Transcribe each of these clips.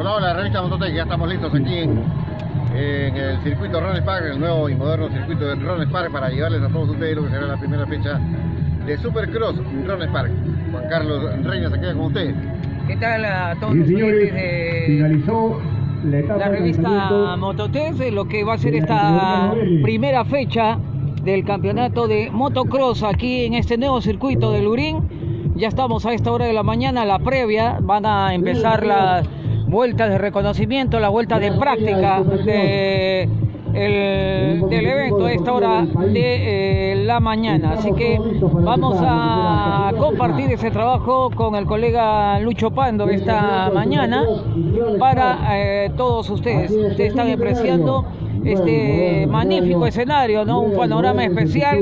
Hola, hola, revista Mototec, ya estamos listos aquí en el circuito Rones Park, el nuevo y moderno circuito de Rones Park, para llevarles a todos ustedes lo que será la primera fecha de Supercross Rones Park. Juan Carlos Reina se queda con ustedes. ¿Qué tal a todos los oyentes de finalizó la revista Mototec, lo que va a ser esta primera fecha del campeonato de motocross aquí en este nuevo circuito de Lurín? Ya estamos a esta hora de la mañana, la previa, van a empezar las vueltas de reconocimiento, la vuelta de práctica del evento a esta hora de la mañana. Así que vamos a compartir ese trabajo con el colega Lucho Pando esta mañana para todos ustedes. Ustedes están apreciando este magnífico escenario, ¿no? Un panorama especial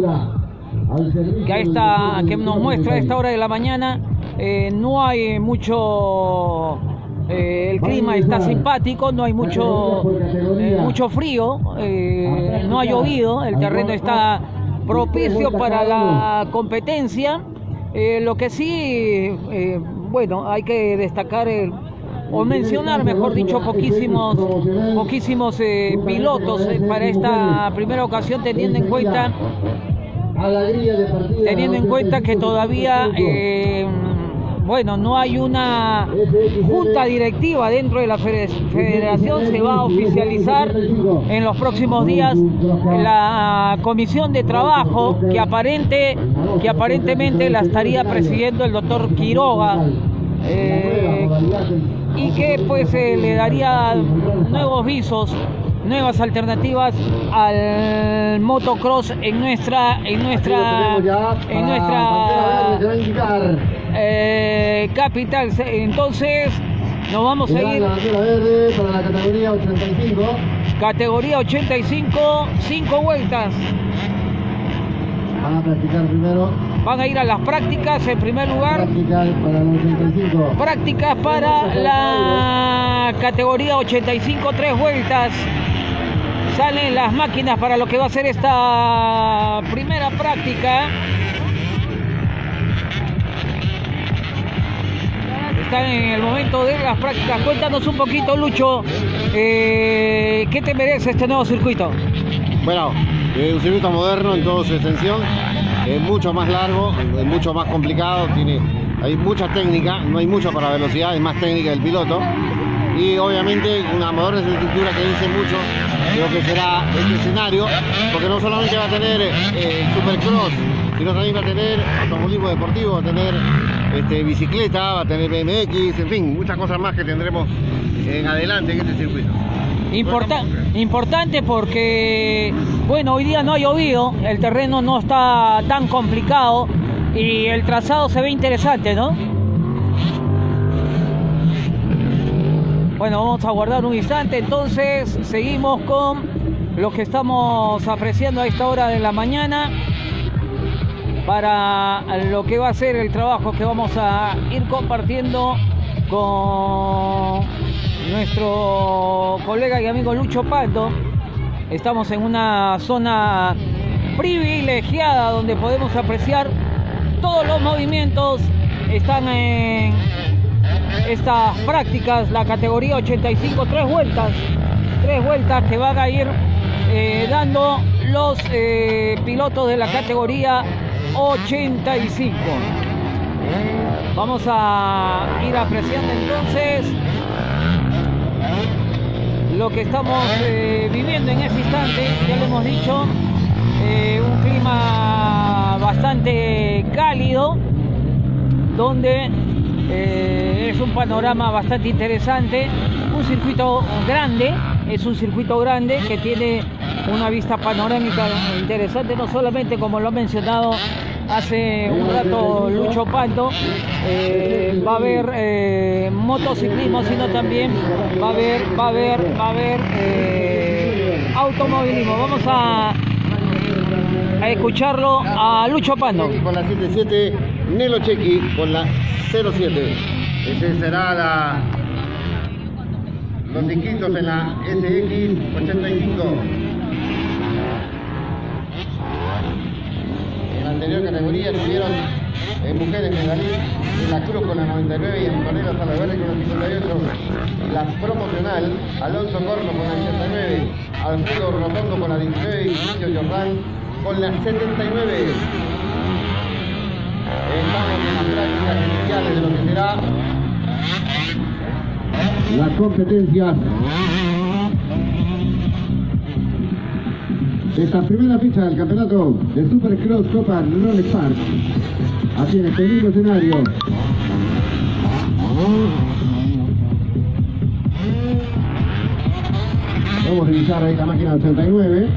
que nos muestra a esta hora de la mañana. No hay mucho, el clima está simpático, no hay mucho frío, no ha llovido, el terreno está propicio para la competencia. Lo que sí, bueno, hay que destacar o mencionar, mejor dicho, poquísimos pilotos para esta primera ocasión, teniendo en cuenta que todavía bueno, no hay una junta directiva dentro de la federación. Se va a oficializar en los próximos días la comisión de trabajo que aparentemente la estaría presidiendo el doctor Quiroga, y que pues le daría nuevos visos, nuevas alternativas al motocross en nuestra capital. Entonces nos vamos a ir para la categoría 85. Categoría 85, 5 vueltas. Van a practicar primero. Van a ir a las prácticas en primer lugar. Prácticas para el 85. Prácticas para la categoría 85, 3 vueltas. Salen las máquinas para lo que va a ser esta primera práctica. Están en el momento de las prácticas. Cuéntanos un poquito, Lucho, ¿qué te merece este nuevo circuito? Bueno, un circuito moderno en toda su extensión, mucho más largo, mucho más complicado, hay mucha técnica, no hay mucho para velocidad, hay más técnica del piloto. Y obviamente una moderna estructura que dice mucho de lo que será este escenario, porque no solamente va a tener Supercross, sino también va a tener automovilismo deportivo, va a tener bicicleta, va a tener BMX, en fin, muchas cosas más que tendremos en adelante en este circuito. Importante porque, bueno, hoy día no ha llovido, el terreno no está tan complicado y el trazado se ve interesante, ¿no? Bueno, vamos a guardar un instante, entonces seguimos con lo que estamos apreciando a esta hora de la mañana para lo que va a ser el trabajo que vamos a ir compartiendo con nuestro colega y amigo Lucho Pando. Estamos en una zona privilegiada donde podemos apreciar todos los movimientos. Están en estas prácticas, la categoría 85, 3 vueltas que van a ir dando los pilotos de la categoría 85. Vamos a ir apreciando entonces lo que estamos viviendo en este instante. Ya lo hemos dicho, un clima bastante cálido, donde es un panorama bastante interesante, un circuito grande, que tiene una vista panorámica interesante, no solamente como lo ha mencionado hace un rato Lucho Pando, va a haber motociclismo, sino también va a haber automovilismo. Vamos a escucharlo a Lucho Pando. Con la 77, Nelo Chequi con la 07. Ese será los inscritos en la SX 85. En la anterior categoría tuvieron mujeres Medalí de la Cruz con la 99 y Antonella Salaverri con la 58. La promocional, Alonso Corno con la 89, Alfredo Rotondo con la 19 y Lucio Jordán con la 79. Estamos en las prácticas iniciales de lo que será las competencias de esta primera fecha del campeonato de Supercross Copa Rolex Park. Aquí en este mismo escenario. Vamos a iniciar ahí la máquina 89.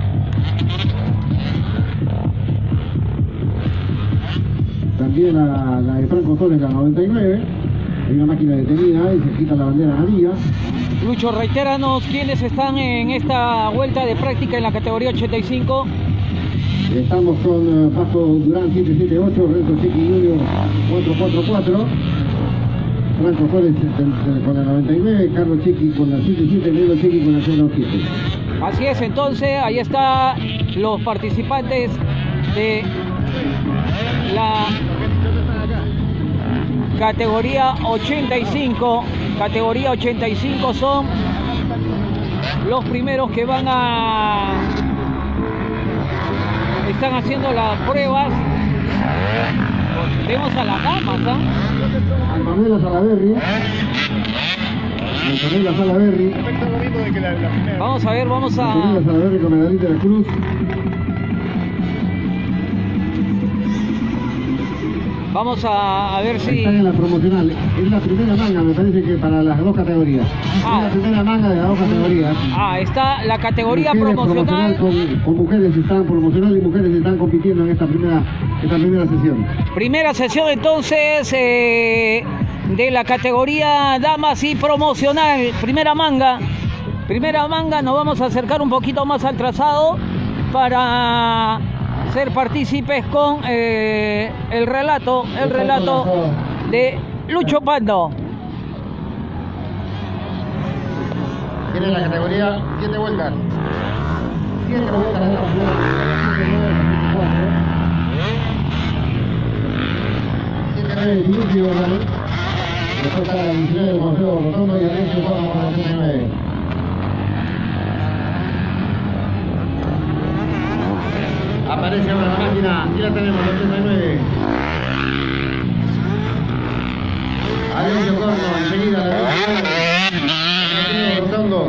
También la de Franco Torres, la 99. Hay una máquina detenida y se quita la bandera amarilla. Lucho, reitéranos quiénes están en esta vuelta de práctica en la categoría 85. Estamos con Paco Durán 778, Renzo Chiqui Junior 444, Franco Torres con la 99, Carlos Chiqui con la 77, Nelo Chiqui con la 07. Así es, entonces, ahí están los participantes de la categoría 85. Categoría 85 son los primeros que van están haciendo las pruebas. Vemos a las damas, ¿ah? Antonella Salaverri. Antonella Salaverri. Vamos a ver, vamos a... Antonella Salaverri con Medalí de la Cruz. Vamos a ver si... Están en la promocional. Es la primera manga, me parece que para las dos categorías. Es la primera manga de las dos categorías. Está la categoría mujeres promocional. Con mujeres están promocional y mujeres están compitiendo en esta primera sesión. Primera sesión entonces de la categoría damas y promocional. Primera manga. Primera manga, nos vamos a acercar un poquito más al trazado para ser partícipes con el relato de Lucho Pando. Tiene la categoría 7 vueltas. 7 vueltas de la después está la 19 de Consejo Rotondo y el Renzo con la 79. Aparece ahora la máquina, aquí la tenemos, la 89. Alonso Corno, enseguida la 29. Rotondo.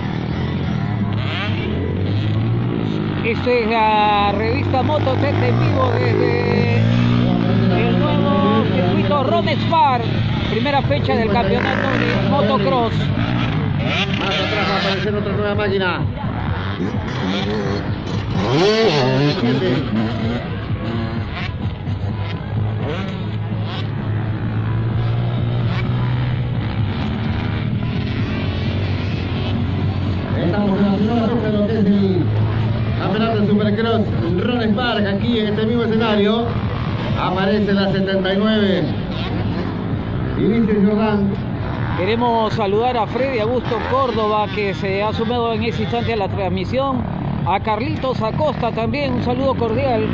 Esta es la revista Mototech en vivo desde el nuevo circuito Rolex Park. Primera fecha del campeonato de motocross. Más atrás va a aparecer otra nueva máquina. Estamos en la segunda fecha de lo que es el campeonato de Supercross Rolex Park. Aquí en este mismo escenario aparece la 79. Inicio Jordán. Queremos saludar a Freddy Augusto Córdoba, que se ha sumado en ese instante a la transmisión. A Carlitos Acosta también, un saludo cordial.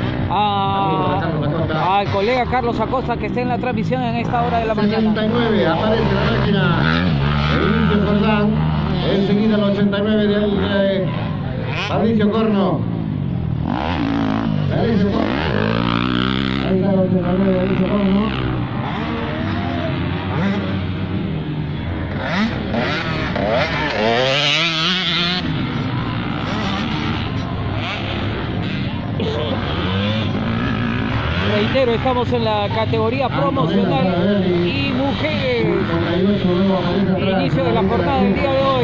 Al colega Carlos Acosta, que está en la transmisión en esta hora de la mañana. 79, aparece la máquina. Inicio Jordán. Enseguida el 89 de Fabricio Corno. Ahí está el 89 de Fabricio Corno. Reitero, estamos en la categoría promocional y mujeres. Inicio de la jornada del día de hoy.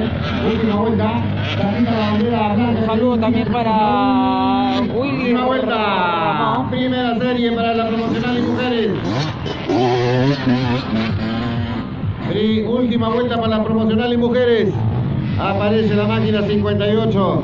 Un saludo también para Willy. Última vuelta. Primera serie para la promocional y mujeres. Última vuelta para la promocional y mujeres. Aparece la máquina 58.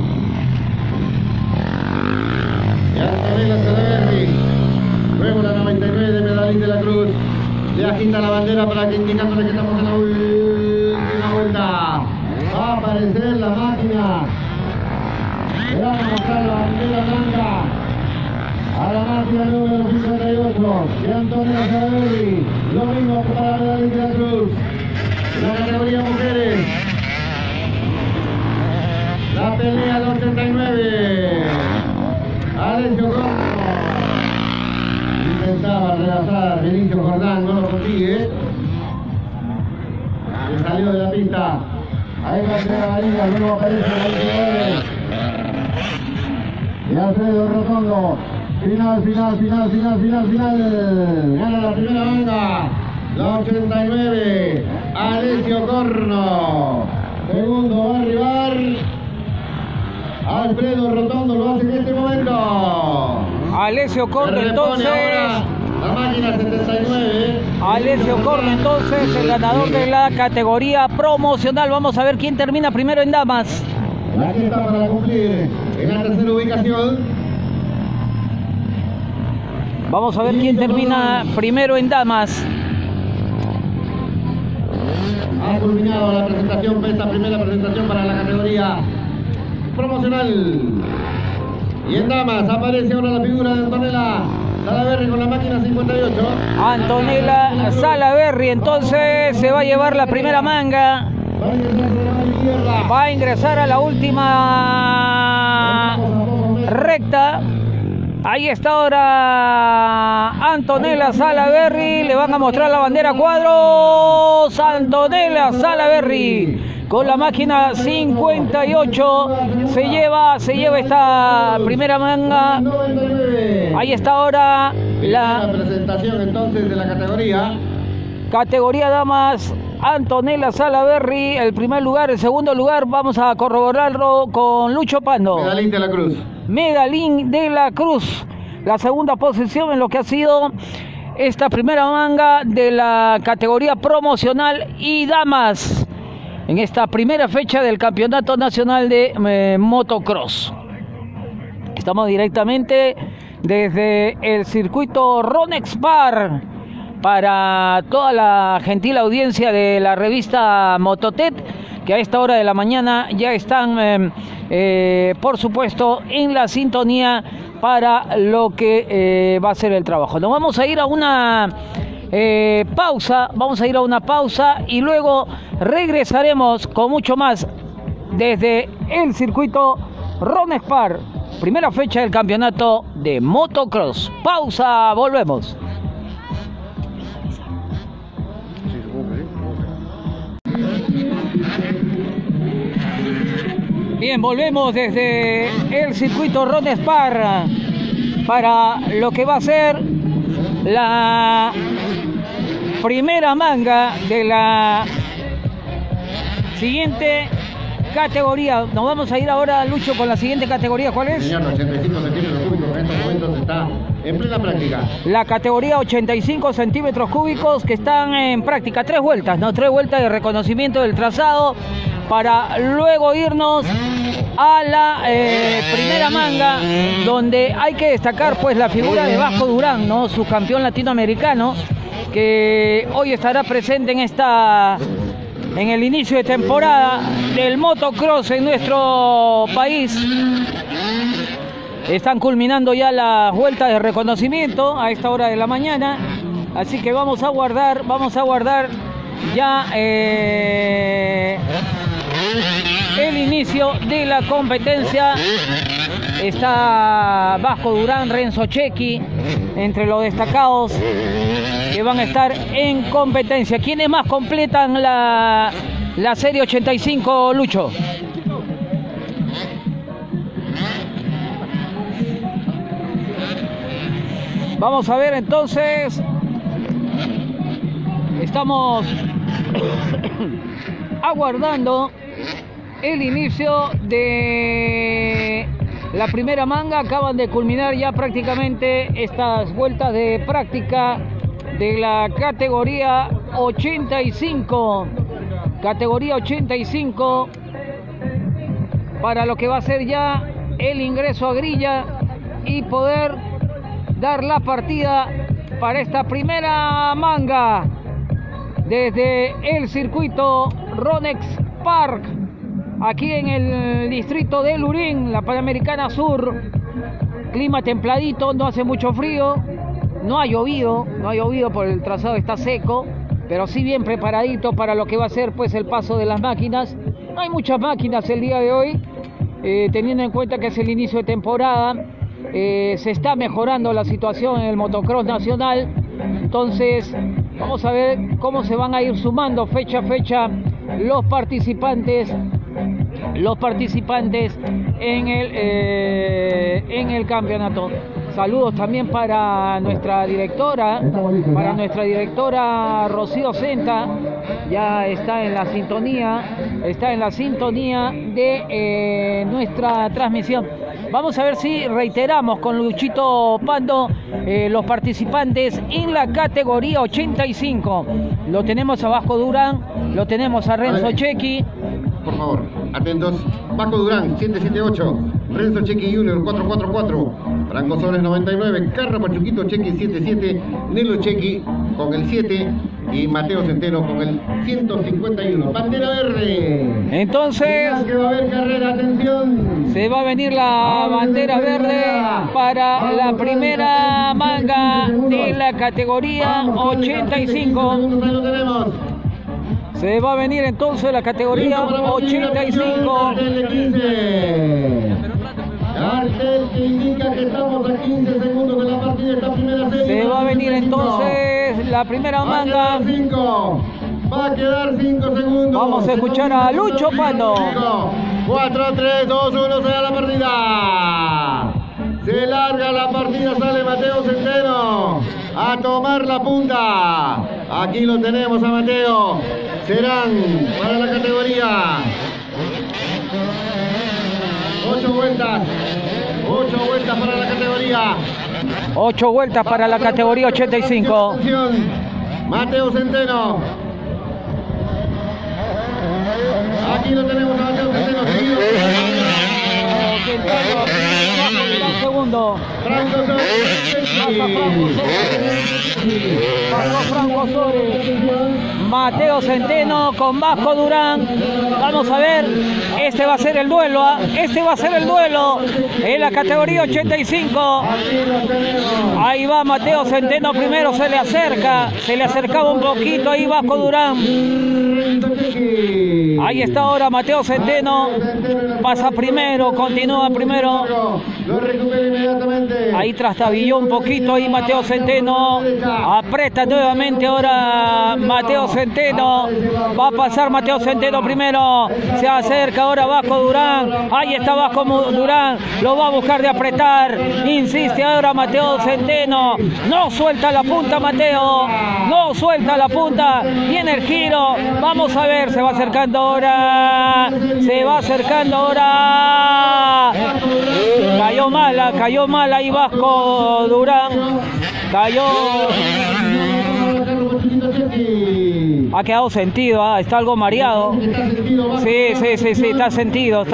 Y Antonella Salaverri. Luego la 99 de Medalí de la Cruz. Le agita la bandera para que indicándole que estamos en la última vuelta. Va a aparecer la máquina. Le van a mostrar la bandera blanca A la máquina número 58 de Antonella Salaverry. Lo mismo para la medallista de la Cruz. La categoría mujeres. La pelea de 89. Alessio Corno. Intentaba rebasar Benicio Jordán, no lo consigue. Se salió de la pista. Ahí va a ser la liga, luego aparece la 29. Y Alfredo Rotondo. Final. Gana la primera manga. La 89. Alessio Corno. Segundo va a arribar Alfredo Rotondo, lo hace en este momento. Alessio Corno entonces. La máquina 79. Alessio Corno entonces, el ganador de la categoría promocional. Vamos a ver quién termina primero en damas. Aquí está para cumplir en la tercera ubicación. Vamos a ver quién termina primero en damas. Ha culminado la presentación, esta primera presentación para la categoría promocional. Y en damas aparece ahora la figura de Antonella Salaverry con la máquina 58. Antonella Salaverry entonces se va a llevar la primera manga. Va a ingresar a la última recta. Ahí está ahora Antonella Salaverry. Le van a mostrar la bandera a cuadros. Antonella Salaverry con la máquina 58 se lleva esta primera manga. Ahí está ahora la presentación entonces de la categoría damas. Antonella Salaverry, el primer lugar. El segundo lugar vamos a corroborarlo con Lucho Pando. Medallín de la Cruz. Medallín de la Cruz. La segunda posición en lo que ha sido esta primera manga de la categoría promocional y damas en esta primera fecha del Campeonato Nacional de Motocross. Estamos directamente desde el circuito Ronex Park para toda la gentil audiencia de la revista Mototet, que a esta hora de la mañana ya están, por supuesto, en la sintonía para lo que va a ser el trabajo. Nos vamos a ir a una pausa, y luego regresaremos con mucho más desde el circuito Ronex Park, primera fecha del campeonato de motocross. Pausa, volvemos. Bien, volvemos desde el circuito Ronex Park para lo que va a ser la primera manga de la siguiente categoría. Nos vamos a ir ahora, Lucho, con la siguiente categoría. ¿Cuál es? Señor, 85 centímetros cúbicos. En estos momentos está en plena práctica. La categoría 85 centímetros cúbicos que están en práctica. 3 vueltas, ¿no? 3 vueltas de reconocimiento del trazado para luego irnos a la primera manga, donde hay que destacar pues la figura de Vasco Durán, ¿no? Su campeón latinoamericano, que hoy estará presente en el inicio de temporada del motocross en nuestro país. Están culminando ya las vueltas de reconocimiento a esta hora de la mañana, así que vamos a guardar ya el inicio de la competencia. Está Vasco Durán, Renzo Chequi entre los destacados que van a estar en competencia. ¿Quiénes más completan la serie 85, Lucho? Vamos a ver entonces. Estamos aguardando el inicio de la primera manga. Acaban de culminar ya prácticamente estas vueltas de práctica de la categoría 85. Categoría 85 para lo que va a ser ya el ingreso a grilla y poder dar la partida para esta primera manga desde el circuito Ronex Park, aquí en el distrito de Lurín, la Panamericana Sur. Clima templadito, no hace mucho frío, no ha llovido por el trazado, está seco, pero sí bien preparadito para lo que va a ser pues el paso de las máquinas. No hay muchas máquinas el día de hoy, teniendo en cuenta que es el inicio de temporada. Se está mejorando la situación en el motocross nacional, entonces vamos a ver cómo se van a ir sumando fecha a fecha los participantes en el campeonato. Saludos también para nuestra directora Rocío Senta, ya está en la sintonía de nuestra transmisión. Vamos a ver si reiteramos con Luchito Pando los participantes en la categoría 85. Lo tenemos a Vasco Durán, lo tenemos a Renzo Chequi. Por favor, atentos. Vasco Durán, 778. Renzo Chequi Junior, 444. Franco Soles, 99. Carlos Pachuquito Chequi, 77. Nelo Chequi con el 7. Y Mateo Centeno con el 151. Bandera verde. Entonces, que va a haber carrera, atención. Se va a venir la bandera verde para la primera manga de la categoría 85. Se va a venir entonces la categoría 85. Cartel que indica que estamos a 15 segundos de la partida de esta primera serie. Se va a venir entonces la primera manga. Va a quedar 5 segundos. Vamos a escuchar a Lucho Pando. 4, 3, 2, 1, se da la partida. Se larga la partida, sale Mateo Centeno a tomar la punta. Aquí lo tenemos a Mateo. Serán para la categoría 8 vueltas. 8 vueltas para la categoría. 8 vueltas para la categoría 85. Mateo Centeno. Aquí lo tenemos a Mateo Centeno. Segundo. Franco Soles. Mateo Centeno con Vasco Durán. Vamos a ver, este va a ser el duelo. En la categoría 85. Ahí va Mateo Centeno primero, se le acercaba un poquito ahí Vasco Durán. Ahí está ahora Mateo Centeno, pasa primero, continúa primero. Lo recupera inmediatamente. Ahí trastabilló un poquito ahí Mateo Centeno. Aprieta nuevamente ahora Mateo Centeno. Va a pasar Mateo Centeno primero. Se acerca ahora Vasco Durán. Ahí está Vasco Durán. Lo va a buscar de apretar. Insiste ahora Mateo Centeno. No suelta la punta Mateo. No suelta la punta. Viene el giro. Vamos a ver. Se va acercando ahora. Cayó mal ahí Vasco Durán. Ha quedado sentido, está algo mareado. Sí, está sentido.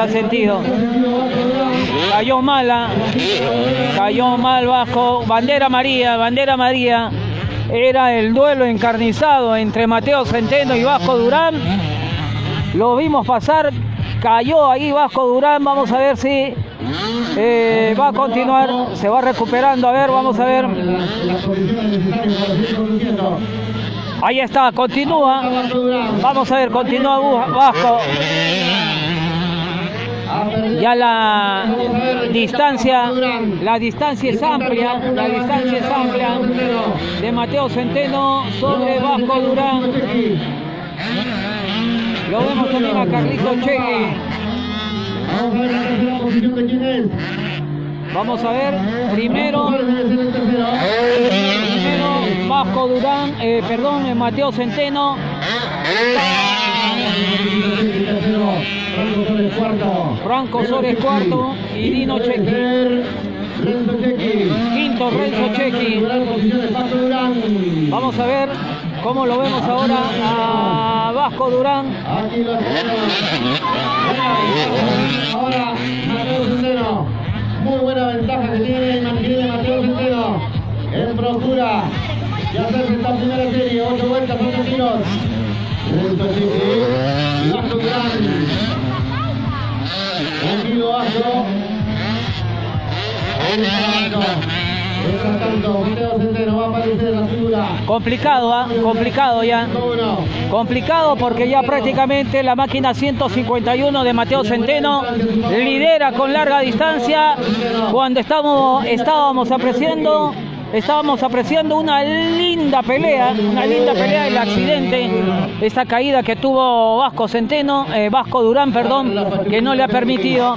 Cayó mal Vasco. Bandera María. Era el duelo encarnizado entre Mateo Centeno y Vasco Durán. Lo vimos pasar, cayó ahí Vasco Durán. Vamos a ver si va a continuar, se va recuperando. A ver, vamos a ver. Ahí está, continúa. Vamos a ver, continúa Vasco. Ya la distancia es amplia, de Mateo Centeno sobre Vasco Durán. Lo vemos también a Carlito Chequi. Vamos a ver, primero Vasco Durán, Mateo Centeno. Franco Soles cuarto y Dino Chequi. Quinto Renzo Chequi. Vamos a ver cómo lo vemos ahora a Vasco Durán. Ahora Mateo Centeno. Muy buena ventaja que tiene Mateo Centeno en procura de hacerse esta primera serie. 8 vueltas, 8 tiros. Renzo Chequi y Vasco Durán. Tranquilo Vasco. Complicado, complicado ya. Complicado porque ya prácticamente la máquina 151 de Mateo Centeno lidera con larga distancia cuando estábamos apreciando una linda pelea del accidente, esta caída que tuvo Vasco Durán, perdón, que no le ha permitido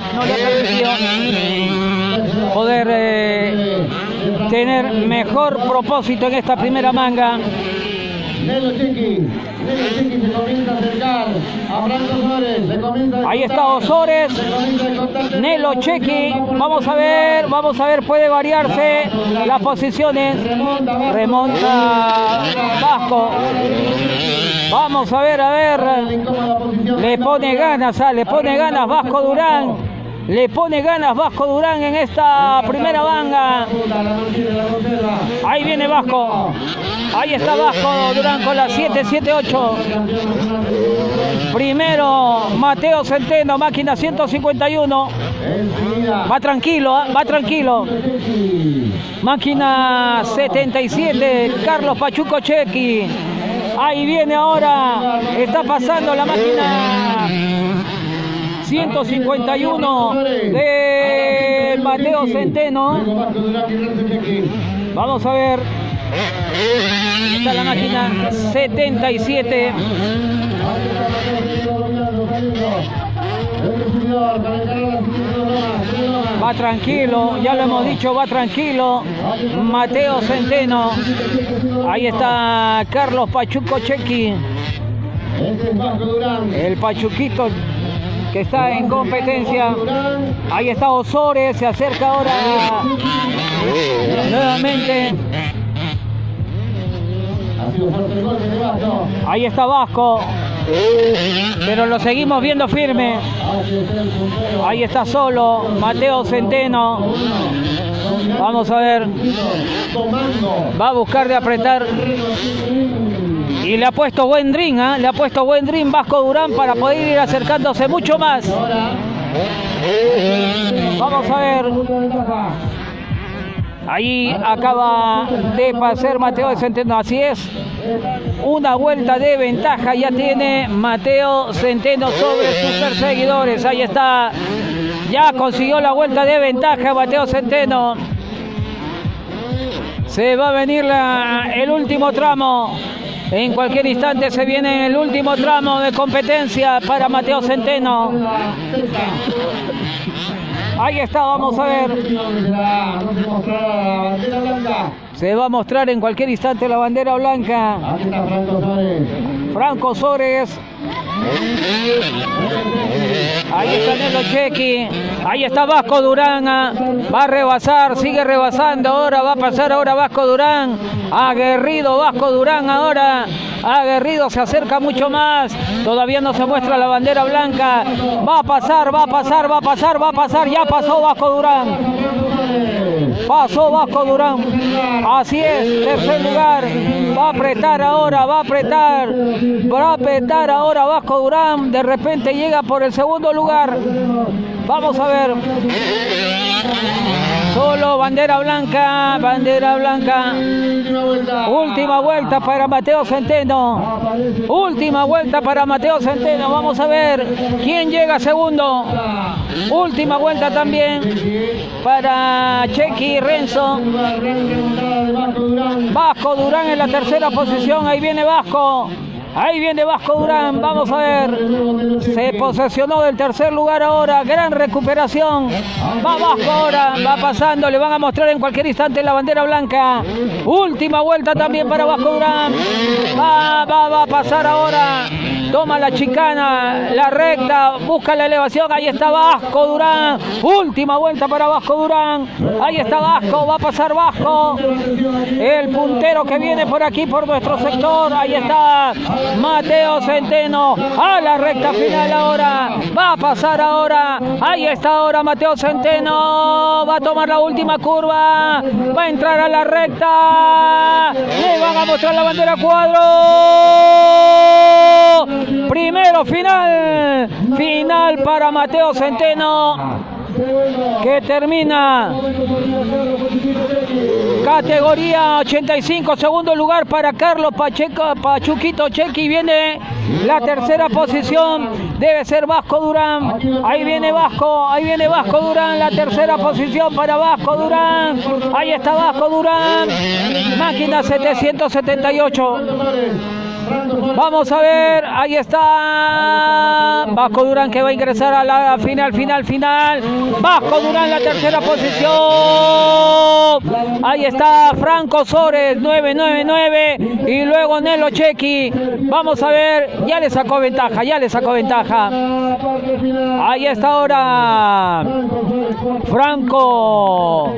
poder tener mejor propósito en esta primera manga. Nelo Chequi se comienza a acercar a Franco Osores. Ahí está Osores, Nelo Chequi. Vamos a ver, puede variarse las posiciones. Remonta Vasco. Vamos a ver. Le pone ganas Vasco Durán. Le pone ganas Vasco Durán en esta primera manga. Ahí viene Vasco. Ahí está Vasco Durán con la 778. Primero Mateo Centeno, máquina 151. Va tranquilo. Máquina 77, Carlos Pachuco Chequi. Ahí viene ahora. Está pasando la máquina 151 de Mateo Centeno. Vamos a ver. Está la máquina 77. Va tranquilo, ya lo hemos dicho, va tranquilo Mateo Centeno. Ahí está Carlos Pachuco Chequi, el Pachuquito que está en competencia. Ahí está Osores, se acerca ahora nuevamente. Ahí está Vasco, pero lo seguimos viendo firme. Ahí está solo Mateo Centeno. Vamos a ver, va a buscar de apretar. Y le ha puesto buen ring, le ha puesto buen ring Vasco Durán para poder ir acercándose mucho más. Vamos a ver. Ahí acaba de pasar Mateo Centeno, así es. Una vuelta de ventaja ya tiene Mateo Centeno sobre sus perseguidores. Ahí está. Ya consiguió la vuelta de ventaja Mateo Centeno. Se va a venir el último tramo. En cualquier instante se viene el último tramo de competencia para Mateo Centeno. Ahí está, vamos a ver. Se va a mostrar en cualquier instante la bandera blanca. Franco Osores. Ahí está Nelo Chequi. Ahí está Vasco Durán. Va a rebasar, sigue rebasando. Ahora va a pasar Vasco Durán. Aguerrido Vasco Durán ahora. Aguerrido, se acerca mucho más. Todavía no se muestra la bandera blanca. Va a pasar. Ya pasó Vasco Durán. Pasó Vasco Durán. Así es, tercer lugar. Va a apretar ahora, va a apretar ahora Vasco Durán. De repente llega por el segundo lugar. Vamos a ver. Solo bandera blanca. Última vuelta para Mateo Centeno. Vamos a ver quién llega segundo. Última vuelta también para Chequi Renzo. Vasco Durán en la tercera posición. Ahí viene Vasco Durán, vamos a ver. Se posesionó del tercer lugar ahora. Gran recuperación. Va Vasco ahora, va pasando. Le van a mostrar en cualquier instante la bandera blanca. Última vuelta también para Vasco Durán. Va a pasar ahora. Toma la chicana, la recta, busca la elevación. Ahí está Vasco Durán. Última vuelta para Vasco Durán. Ahí está Vasco, va a pasar Vasco. El puntero que viene por aquí, por nuestro sector. Ahí está Mateo Centeno. A la recta final ahora. Va a pasar ahora. Ahí está ahora Mateo Centeno. Va a tomar la última curva. Va a entrar a la recta. Le van a mostrar la bandera cuadro. Primero final para Mateo Centeno. que termina categoría 85, segundo lugar para Carlos Pachuquito Chequi. Viene la tercera posición, debe ser Vasco Durán. Ahí viene Vasco Durán, la tercera posición para Vasco Durán. Ahí está Vasco Durán, máquina 778. Vamos a ver, ahí está Vasco Durán, que va a ingresar a la final. Vasco Durán, la tercera posición. Ahí está Franco Sores, 999. Y luego Nelo Chequi. Vamos a ver, ya le sacó ventaja. Ahí está ahora Franco.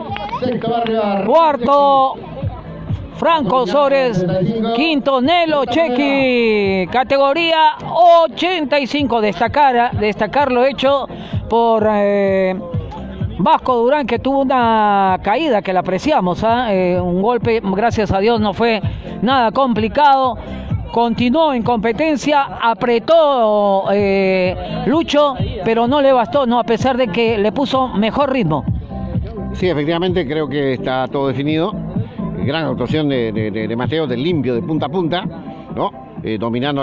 Cuarto Franco Sores, quinto Nelo Chequi, categoría 85. Destacar lo hecho por Vasco Durán, que tuvo una caída que la apreciamos, un golpe, gracias a Dios no fue nada complicado. Continuó en competencia, apretó Lucho, pero no le bastó, a pesar de que le puso mejor ritmo. Sí, efectivamente, creo que está todo definido. Gran actuación de Mateo, del limpio, de punta a punta, ¿no? Dominando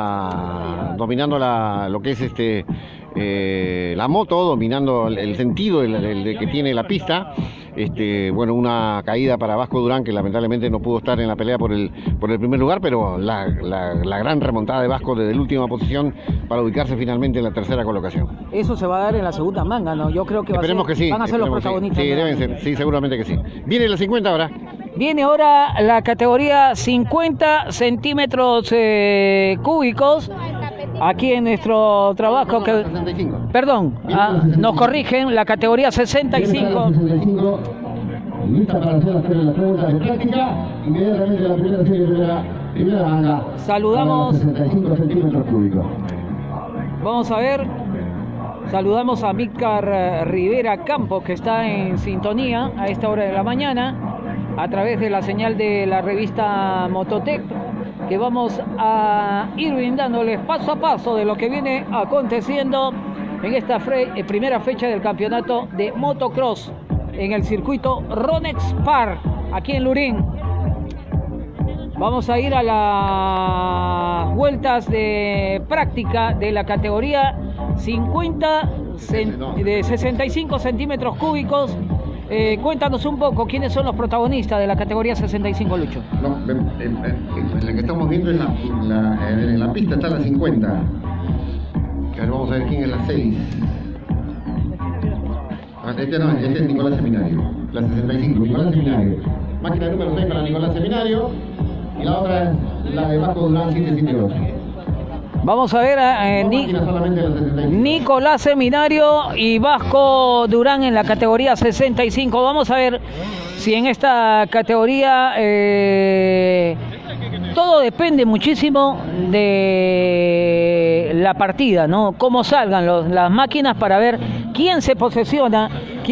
lo que es la moto, dominando el sentido que tiene la pista. Bueno, una caída para Vasco Durán, que lamentablemente no pudo estar en la pelea por el primer lugar, pero la gran remontada de Vasco desde la última posición para ubicarse finalmente en la tercera colocación. Eso se va a dar en la segunda manga, ¿no? Yo creo que van a ser los protagonistas. Sí, deben ser, sí, seguramente que sí. Viene la 50 ahora. Viene ahora la categoría 50 centímetros cúbicos. Aquí en nuestro trabajo, perdón, nos corrigen, la categoría 65. Lista para hacer las preguntas de práctica. Inmediatamente la primera serie de la primera manga. Saludamos. 65 centímetros cúbicos. Vamos a ver. Saludamos a Mícar Rivera Campos, que está en sintonía a esta hora de la mañana a través de la señal de la revista Mototec, que vamos a ir brindándoles paso a paso de lo que viene aconteciendo en esta primera fecha del campeonato de motocross en el circuito Ronex Park, aquí en Lurín. Vamos a ir a las vueltas de práctica de la categoría 65 centímetros cúbicos. Cuéntanos un poco quiénes son los protagonistas de la categoría 65, Lucho. No, la que estamos viendo es en la pista está la 50. Ahora vamos a ver quién es la 6. Este es Nicolás Seminario. La 65, Nicolás Seminario. Máquina número 6 para Nicolás Seminario. Y la otra es la de Vasco Durán 778. Vamos a ver a Nicolás Seminario y Vasco Durán en la categoría 65. Vamos a ver si en esta categoría todo depende muchísimo de la partida, ¿no? Cómo salgan las máquinas para ver quién se posesiona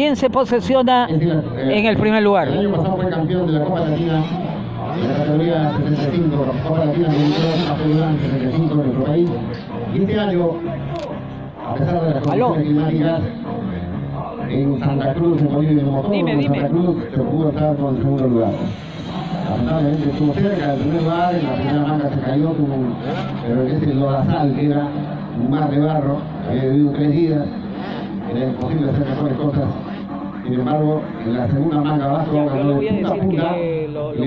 en el primer lugar. El año pasado fue campeón de la Copa Latina. En la categoría 65, Copa Latina de Vasco Durán 65 en nuestro país. Y este año, a pesar de las condiciones climáticas, en Santa Cruz, en Bolivia, en motor, en Santa Cruz, se pudo estar con el segundo lugar. Lamentablemente estuvo cerca del primer lugar, en la primera manga se cayó, pero ese lodazal, que era un mar de barro, había vivido 3 días, era imposible hacer mejores cosas. Sin embargo, en la segunda manga abajo, le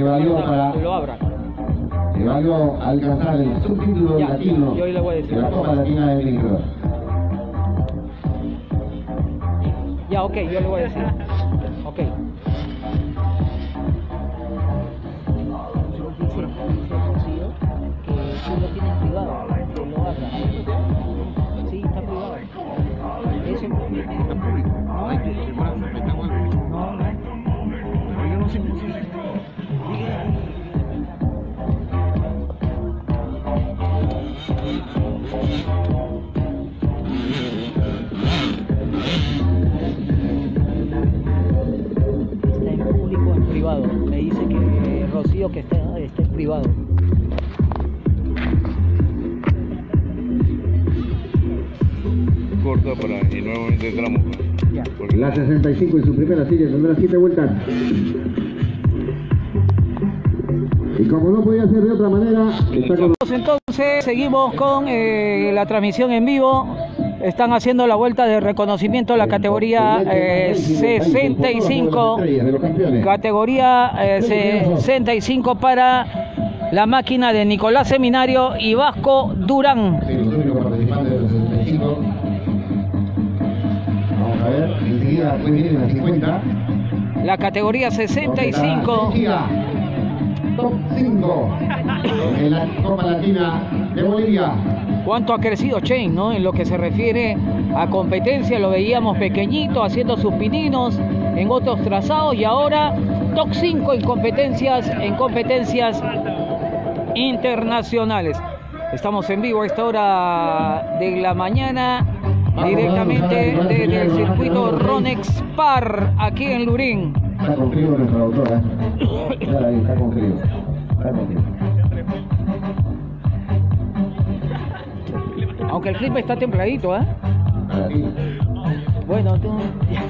valió alcanzar el subtítulo latino de la Copa Latina de Micro. Ya, ok, yo le voy a decir. Ok. Que lo tienen privado, que lo abra. Sí, está privado. Eso está público. No, hay que yo no sé. Está en público o en privado. Me dice que Rocío que está en privado. Corto. vueltas y nuevamente entramos. Porque La 65 en su primera serie tendrá 7 vueltas. Y como no podía ser de otra manera, está con... Entonces seguimos con la transmisión en vivo. Están haciendo la vuelta de reconocimiento a la categoría 65. Categoría 65 para la máquina de Nicolás Seminario y Vasco Durán. Vamos a ver, enseguida después viene la 50. La categoría 65. Top 5 en la Copa Latina de Bolivia. Cuánto ha crecido Chain, ¿no? En lo que se refiere a competencia, lo veíamos pequeñito, haciendo sus pininos en otros trazados y ahora top 5 en competencias internacionales. Estamos en vivo a esta hora de la mañana, directamente desde el circuito Ronex Par, aquí en Lurín. Está con frío nuestra doctora. Está con frío. Aunque el clima está templadito, ¿eh? Bueno, tú...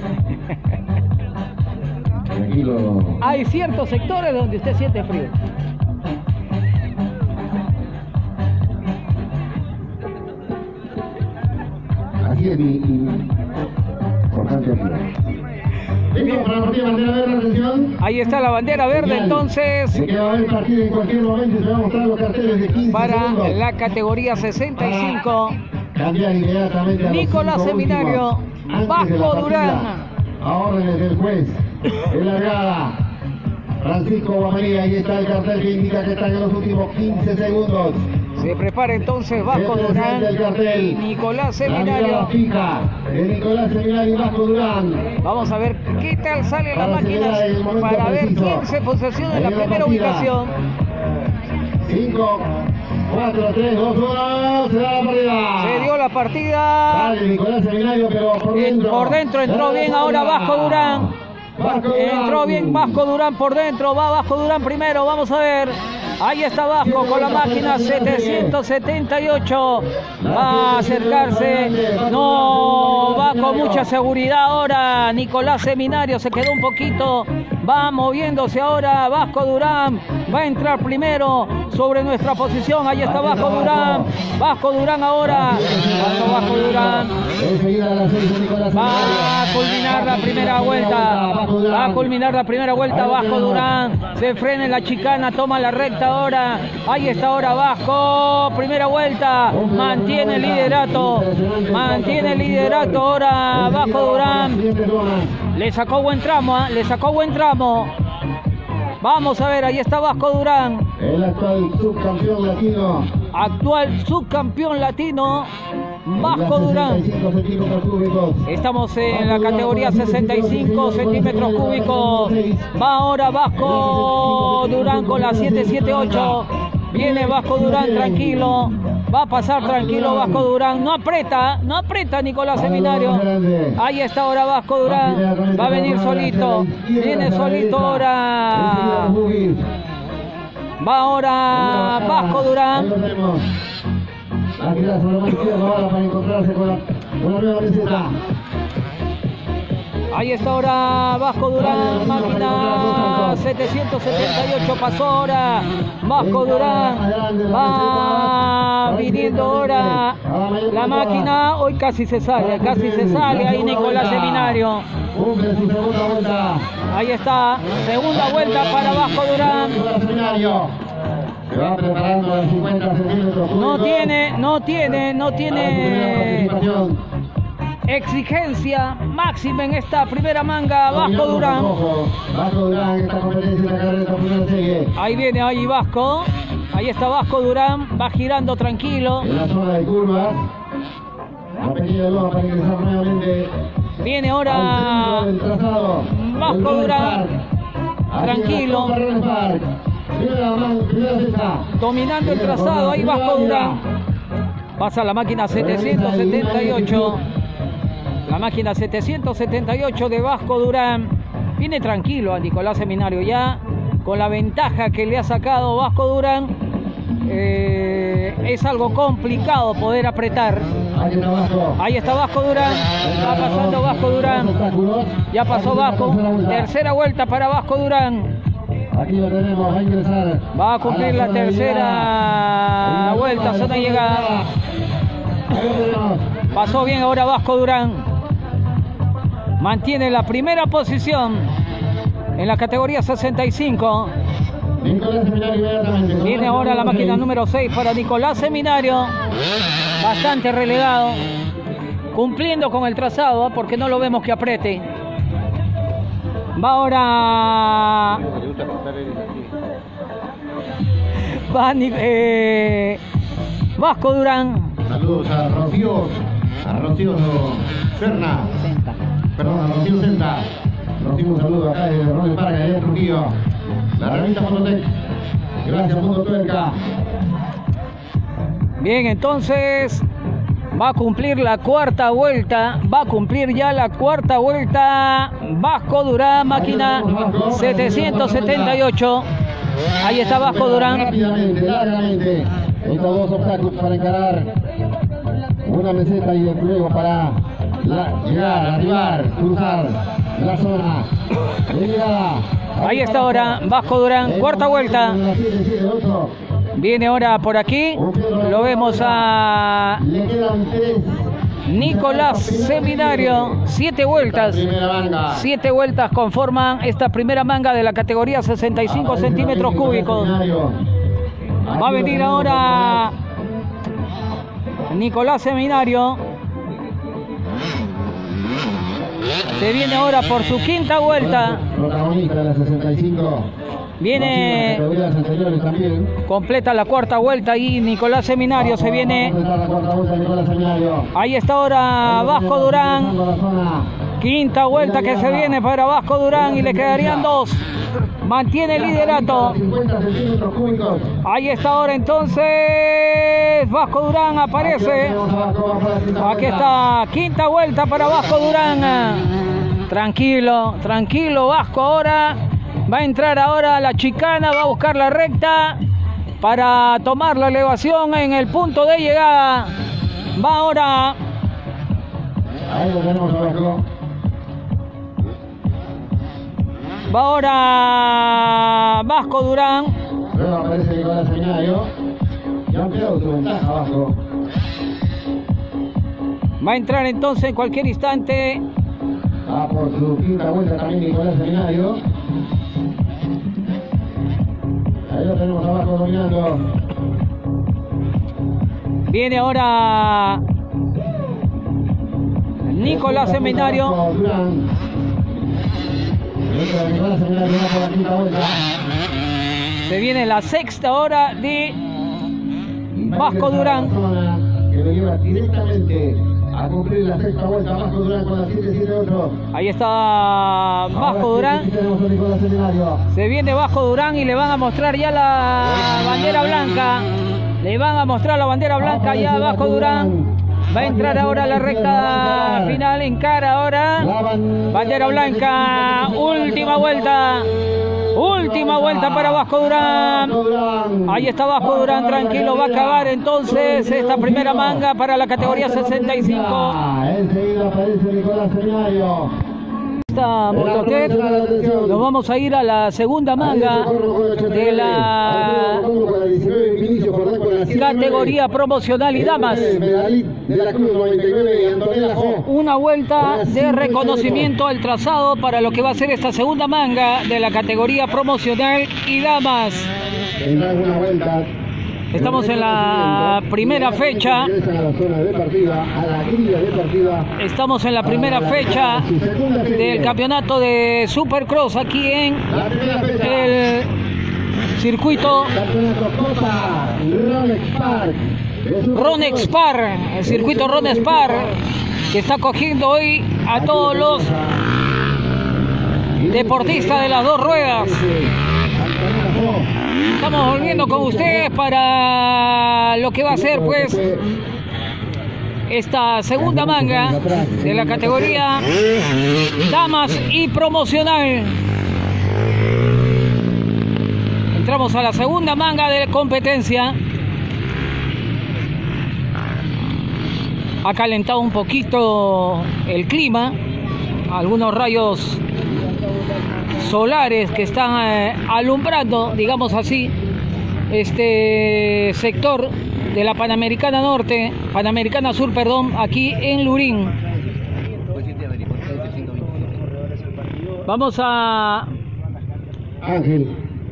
Tranquilo. Hay ciertos sectores donde usted siente frío. Así es mi importante aquí. Listo para la partida bandera verde, atención. Ahí está la bandera verde, entonces. Se queda a ver el partido en cualquier momento y se va a mostrar los carteles de 15 para segundos. La categoría 65. Cambiar inmediatamente a Nicolás Seminario, Vasco Durán. A órdenes del juez. En largada. Francisco Guamaría, ahí está el cartel que indica que están en los últimos 15 segundos. Se prepara entonces Vasco Durán y Nicolás Seminario. Fija de Nicolás Seminario y Vasco Durán. Vamos a ver qué tal sale la máquina para ver quién se posesiona en la primera ubicación. 5, 4, 3, 2, 1, se da la partida. Se dio la partida. Vale, Nicolás Seminario, pero por dentro entró bien ahora Vasco Durán. Entró bien Vasco Durán por dentro, va Vasco Durán primero, vamos a ver. Ahí está Vasco con la máquina 778. Va a acercarse. No, va con mucha seguridad ahora. Nicolás Seminario se quedó un poquito. Va moviéndose ahora Vasco Durán. Va a entrar primero sobre nuestra posición. Ahí está Vasco Durán. Vasco Durán ahora. Vasco Durán. Va a culminar la primera vuelta. Va a culminar la primera vuelta Vasco Durán. Se frena en la chicana, toma la recta ahora. Ahí está ahora Vasco. Primera vuelta. Mantiene el liderato. Mantiene el liderato ahora Vasco Durán. Le sacó buen tramo, le sacó buen tramo. Vamos a ver, ahí está Vasco Durán. El actual subcampeón latino. Actual subcampeón latino. Vasco Durán. Estamos en la categoría 65 centímetros cúbicos. Va ahora Vasco Durán con la 778. Viene Vasco Durán tranquilo. Va a pasar tranquilo Vasco Durán. No aprieta Nicolás Seminario. Ahí está ahora Vasco Durán. Va a venir solito. Viene solito ahora. Va ahora Vasco Durán. La tirada sobre la mano izquierda ahora para encontrarse con la nueva receta. Ahí está ahora Vasco Durán, máquina 778, pasó ahora Vasco Durán, va viniendo ahora la máquina, hoy casi se sale ahí Nicolás Seminario. Ahí está, segunda vuelta para Vasco Durán. Se va preparando a 50 centímetros. No tiene exigencia máxima en esta primera manga Vasco Durán. Vasco Durán, esta competencia, la carrera, primera serie. Ahí viene ahí Vasco. Ahí está Vasco Durán, va girando tranquilo. En la zona de curvas. La pequeña loma para ingresar nuevamente. Viene ahora Vasco Durán. Tranquilo. Dominando el trazado, ahí Vasco Durán. Pasa la máquina 778. La máquina 778 de Vasco Durán. Viene tranquilo a Nicolás Seminario ya. Con la ventaja que le ha sacado Vasco Durán. Es algo complicado poder apretar. Ahí está Vasco Durán. Va pasando Vasco Durán. Ya pasó Vasco. Tercera vuelta para Vasco Durán. Aquí lo tenemos, va a ingresar. Va a cumplir la tercera vuelta, zona de llegada. Pasó bien ahora Vasco Durán. Mantiene la primera posición en la categoría 65. Viene ahora la máquina número 6 para Nicolás Seminario. Bastante relegado. Cumpliendo con el trazado, porque no lo vemos que apriete. Va ahora... Vasco Durán. Saludos a Rocío Serna. Perdón, a Rocío Senta. Rocío, un saludo acá de Ronald Parga, allá en Trujillo. La revista Fototec. Gracias, Mundo Tuerca. Bien, entonces va a cumplir la cuarta vuelta. Va a cumplir ya la cuarta vuelta. Vasco Durán, máquina 778. Ahí está Vasco Durán. Rápidamente, largamente. Estos dos obstáculos para encarar una meseta y luego para llegar, arribar, cruzar la zona de llegada. Ahí está ahora Vasco Durán, cuarta vuelta. Viene ahora por aquí. Lo vemos a Nicolás Seminario. 7 vueltas. 7 vueltas conforman esta primera manga de la categoría 65 centímetros cúbicos. Va a venir ahora Nicolás Seminario. Se viene ahora por su quinta vuelta. Protagonista de la 65. Viene, completa la cuarta vuelta y Nicolás Seminario se viene. Ahí está ahora Vasco Durán. Quinta vuelta que se viene para Vasco Durán y le quedarían 2. Mantiene el liderato. Ahí está ahora entonces Vasco Durán aparece. Aquí está, quinta vuelta para Vasco Durán. Tranquilo, tranquilo Vasco ahora. Va a entrar ahora a la chicana, va a buscar la recta para tomar la elevación en el punto de llegada. Va ahora. Ahí lo tenemos abajo. Va ahora Vasco Durán. Luego aparece Nicolás Seminario. Ya ha ampliado su ventaja abajo. Va a entrar entonces en cualquier instante. Va por su quinta vuelta también Nicolás Seminario. Ahí lo tenemos abajo dominando. Viene ahora Nicolás Seminario. Se viene la sexta hora de Vasco Durán. Que lo lleva directamente a cumplir la sexta vuelta. Vasco Durán con la 778. Ahí está Vasco Durán. Se viene Vasco Durán y le van a mostrar ya la bandera blanca. Le van a mostrar la bandera blanca ya a Vasco Durán. Va a entrar ahora a la recta final, encara ahora. Bandera blanca, última vuelta. Última vuelta para Vasco Durán. Ahí está Vasco Durán, tranquilo. Va a acabar entonces esta primera manga para la categoría 65. Enseguida aparece Nicolás Seminario. Esta Mototec, nos vamos a ir a la segunda manga de la categoría promocional y damas. Una vuelta de reconocimiento al trazado para lo que va a ser esta segunda manga de la categoría promocional y damas. Estamos en la primera fecha. Estamos en la primera fecha del campeonato de Supercross aquí en el circuito Ronex Park, el circuito Ronex Park, que está cogiendo hoy a todos los deportistas de las dos ruedas. Estamos volviendo con ustedes para lo que va a ser pues esta segunda manga de la categoría damas y promocional. Entramos a la segunda manga de competencia. Ha calentado un poquito el clima, algunos rayos solares que están alumbrando, digamos así, este sector de la Panamericana Norte, Panamericana Sur, perdón, aquí en Lurín. Vamos a... Ángel,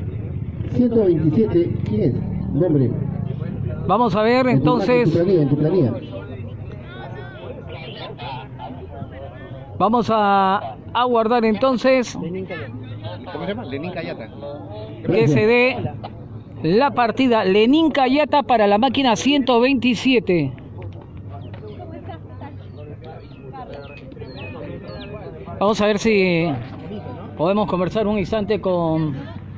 127, ¿quién es? Nombre. Vamos a ver entonces... En tu planilla. Vamos a guardar entonces... ¿Cómo se llama? Lenín Cayata. Que se dé la partida Lenín Cayata para la máquina 127. Vamos a ver si podemos conversar un instante con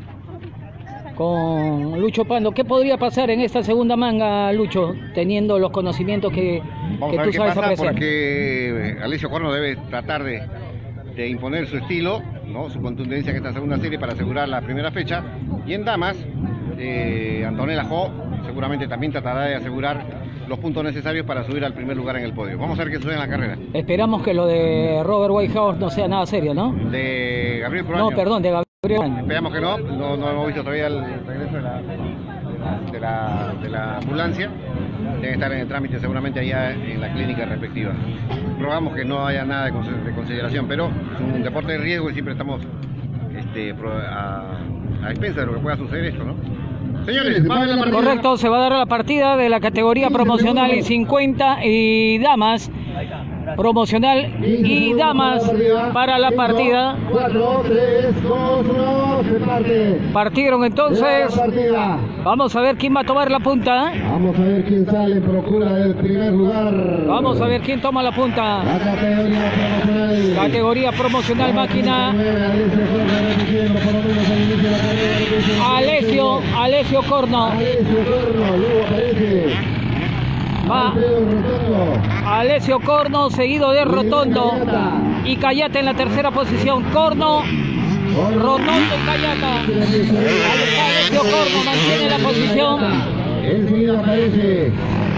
Lucho Pando. ¿Qué podría pasar en esta segunda manga, Lucho, teniendo los conocimientos que tú sabes apreciar? Porque Alessio Corno debe tratar de imponer su estilo, ¿no? Su contundencia en esta segunda serie para asegurar la primera fecha. Y en damas, Antonella Jo seguramente también tratará de asegurar los puntos necesarios para subir al primer lugar en el podio. Vamos a ver qué sucede en la carrera. Esperamos que lo de Robert Whitehouse no sea nada serio, ¿no? De Gabriel Proaño. No, perdón, de Gabriel. Esperamos que no hemos visto todavía el regreso de la ambulancia. Debe estar en el trámite seguramente allá en la clínica respectiva. Rogamos que no haya nada de consideración, pero es un deporte de riesgo y siempre estamos a expensa de lo que pueda suceder esto, ¿no? Señores, vamos a la partida. Correcto, se va a dar la partida de la categoría promocional y 50 y damas. Promocional y damas para la partida. 4, 3, 2, 1, se parte. Partieron entonces. Vamos a ver quién va a tomar la punta. Vamos a ver quién sale en procura del primer lugar. Vamos a ver quién toma la punta. La categoría promocional. Categoría promocional máquina. Alessio Corno. Luego aparece Va Alessio Corno, seguido de Rotondo y Cayata en la tercera posición. Corno, Rotondo y Cayata. Alessio Corno mantiene la posición. Enseguida aparece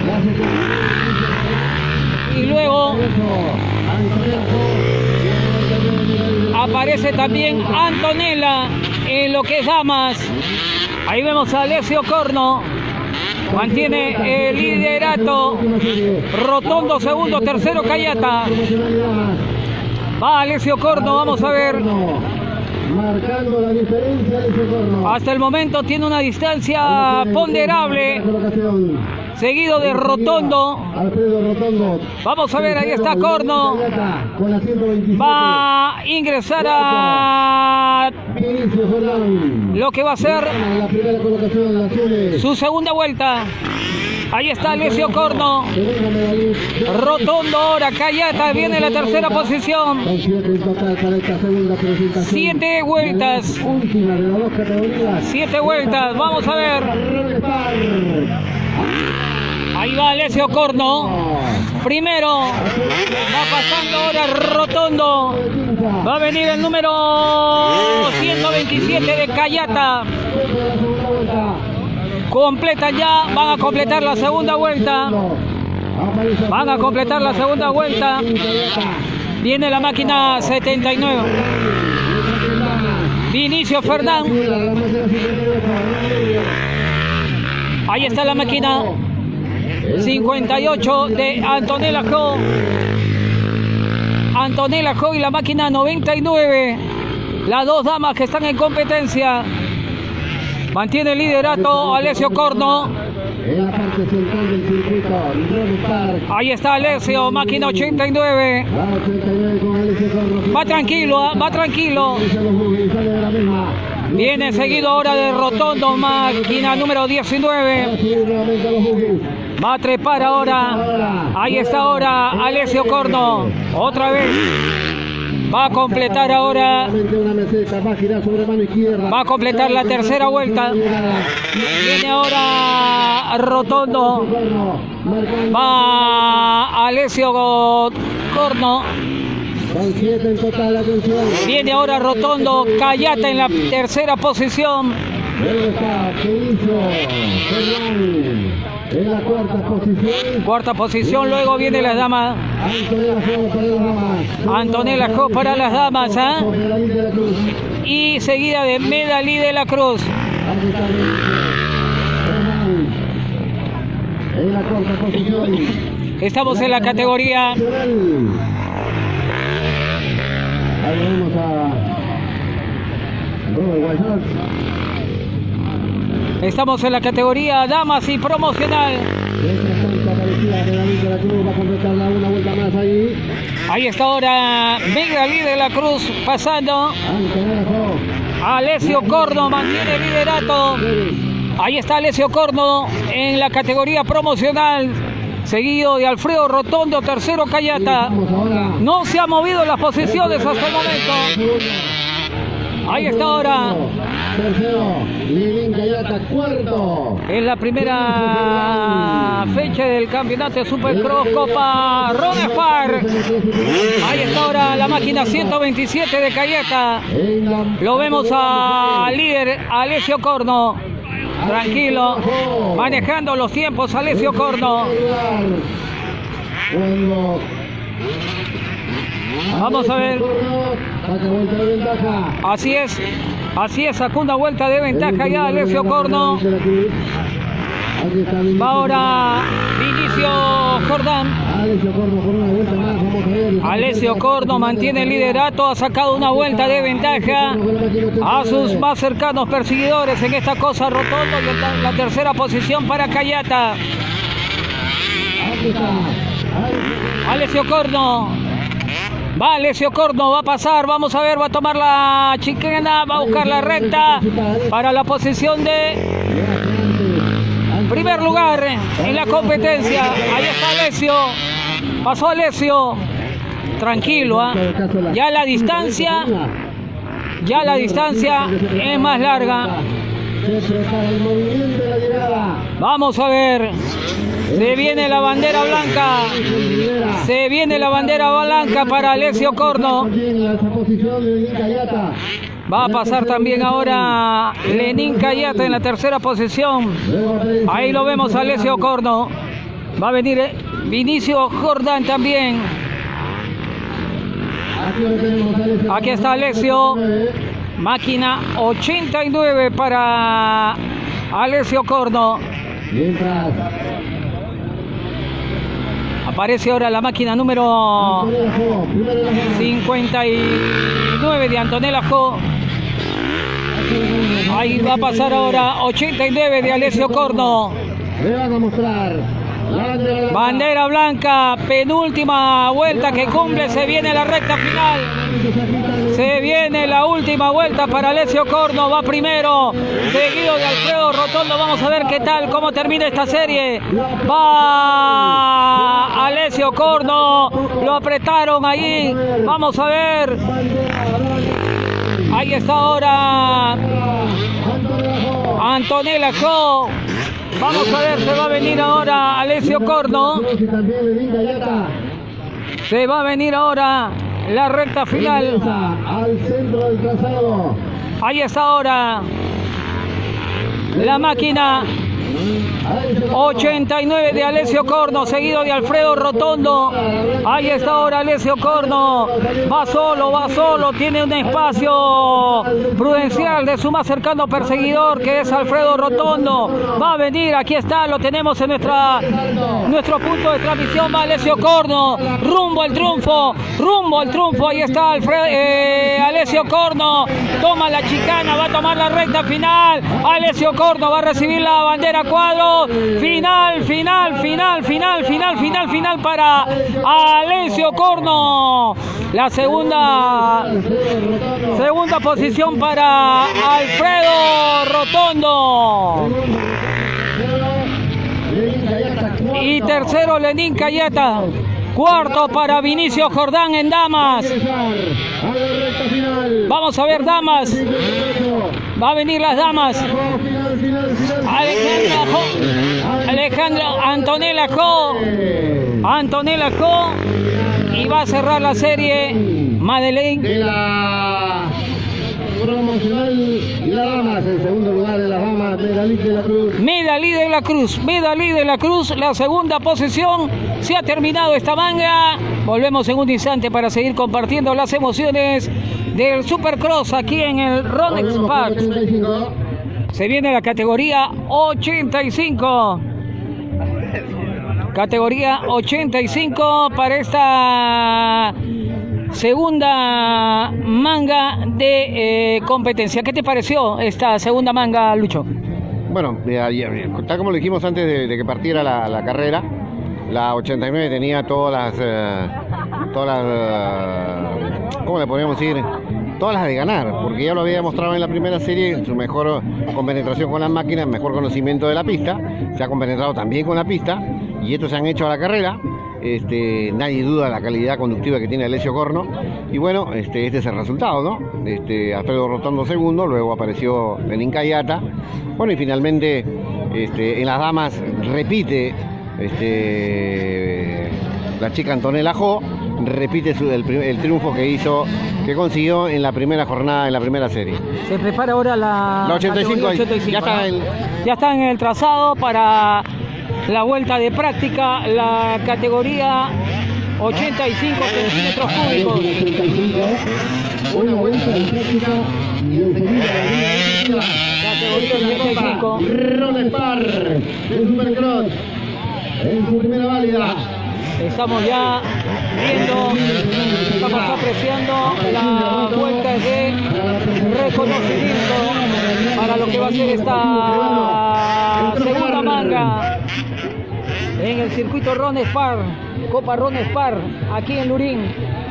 y luego aparece también Antonella en lo que es damas. Ahí vemos a Alessio Corno. Mantiene el liderato. Rotondo segundo, tercero Cayata. Va Alessio Corno, vamos a ver. Marcando la diferencia, Alessio Corno. Hasta el momento tiene una distancia ponderable. Seguido de Rotondo. Alfredo Rotondo. Vamos a ver, ahí está Corno. Va a ingresar a lo que va a ser su segunda vuelta. Ahí está Alessio Corno. Rotondo ahora, Cayata viene en la tercera posición. 7 vueltas. 7 vueltas, vamos a ver. Ahí va Alessio Corno. Primero. Va pasando ahora Rotondo. Va a venir el número 127 de Cayata. Completan ya. Van a completar la segunda vuelta. Van a completar la segunda vuelta. Viene la máquina 79. Vinicio Fernán. Ahí está la máquina 58 de Antonella Jo. Antonella Jo y la máquina 99. Las dos damas que están en competencia. Mantiene el liderato Alessio Corno. En la parte central del circuito. Ahí está Alessio, máquina 89. Va tranquilo, va tranquilo. Viene seguido ahora de Rotondo, máquina número 19. Va a trepar ahora. Ahí está ahora Alessio Corno. Otra vez. Va a completar ahora. Va a completar la tercera vuelta. Viene ahora Rotondo. Va Alessio Corno. Viene ahora Rotondo. Cayata en la tercera posición. En la cuarta posición. Cuarta posición, luego viene las damas. Antonella Jo para las damas. Antonella Jo para las damas, ¿ah? Y seguida de Medalí de la Cruz. En la cuarta posición. Estamos en la categoría. Ahí vemos a Robert Guayot. Estamos en la categoría damas y promocional. Ahí está ahora Medalí de la Cruz pasando. Alessio Corno mantiene el liderato. Ahí está Alessio Corno en la categoría promocional. Seguido de Alfredo Rotondo, tercero Cayata. No se han movido las posiciones hasta el momento. Ahí está ahora. Tercero, Lenín Cayata, cuarto. Es la primera fecha del campeonato de Supercross Copa Ron Spar. Ahí está ahora la máquina 127 de Cayata. Lo vemos al líder Alessio Corno. Tranquilo, manejando los tiempos Alessio Corno. Vamos a ver. Así es, sacó una vuelta de ventaja ya Alessio Corno. Va ahora Vinicio Jordán. Alessio Corno mantiene el liderato, ha sacado una vuelta de ventaja a sus más cercanos perseguidores en esta cosa Rotondo, y la tercera posición para Cayata. Alessio Corno. Va Alessio Corno, va a pasar, vamos a ver, va a tomar la chicana, va a buscar la recta para la posición de primer lugar en la competencia. Ahí está Alessio, pasó Alessio, tranquilo, ¿eh? Ya la distancia es más larga. Vamos a ver, se viene la bandera blanca. Se viene la bandera blanca para Alessio Corno. Va a pasar también ahora Lenín Cayata en la tercera posición. Ahí lo vemos a Alessio Corno. Va a venir Vinicio Jordán también. Aquí está Alessio. Máquina 89 para Alessio Corno. Aparece ahora la máquina número 59 de Antonella Jo. Ahí va a pasar ahora 89 de Alessio Corno. Le van a mostrar bandera blanca, penúltima vuelta que cumple, se viene la recta final. Se viene la última vuelta para Alessio Corno, va primero, seguido de Alfredo Rotondo. Vamos a ver qué tal, cómo termina esta serie. Va Alessio Corno, lo apretaron ahí, vamos a ver. Ahí está ahora Antonella Jo. Vamos a ver, se va a venir ahora Alessio Corno. Se va a venir ahora la recta final. Ahí está ahora la máquina 89 de Alessio Corno, seguido de Alfredo Rotondo. Ahí está ahora Alessio Corno. Va solo, tiene un espacio prudencial de su más cercano perseguidor, que es Alfredo Rotondo. Va a venir, aquí está, lo tenemos en nuestro punto de transmisión. Va Alessio Corno, rumbo al triunfo. Ahí está Alessio Corno. Toma la chicana, va a tomar la recta final. Alessio Corno va a recibir la bandera cuadro. Final para Alessio Corno. La segunda posición para Alfredo Rotondo. Y tercero Lenín Cayata. Cuarto para Vinicio Jordán en damas. Vamos a ver damas. Va a venir las damas. Antonella Jo. Y va a cerrar la serie Madeleine promocional y las damas. En segundo lugar de las damas, Medalí de la Cruz. Medalí de la Cruz, la segunda posición. Se ha terminado esta manga. Volvemos en un instante para seguir compartiendo las emociones del Supercross aquí en el Ronex Park. Se viene la categoría 85. Categoría 85 para esta segunda manga de competencia. ¿Qué te pareció esta segunda manga, Lucho? Bueno, tal como lo dijimos antes de que partiera la carrera, la 89 tenía todas las ¿cómo le podríamos decir? Todas las de ganar, porque ya lo había demostrado en la primera serie, su mejor compenetración con las máquinas, mejor conocimiento de la pista, se ha compenetrado también con la pista, y estos se han hecho a la carrera. Nadie duda de la calidad conductiva que tiene Alessio Corno, y bueno, este es el resultado, ¿no? Alfredo Rotondo segundo, luego apareció Lenín Cayata, bueno, y finalmente en las damas repite la chica Antonella Jo, repite el triunfo que consiguió en la primera jornada, en la primera serie. Se prepara ahora la 85, ya está en el trazado para la vuelta de práctica, la categoría 85 centímetros cúbicos. Una vuelta de práctica y enseguida categoría 85. Ron Spar de Supercross en su primera válida. Estamos ya viendo, estamos apreciando la vuelta de reconocimiento para lo que va a ser esta segunda manga en el circuito Ron Spar, Copa Ron Spar, aquí en Lurín.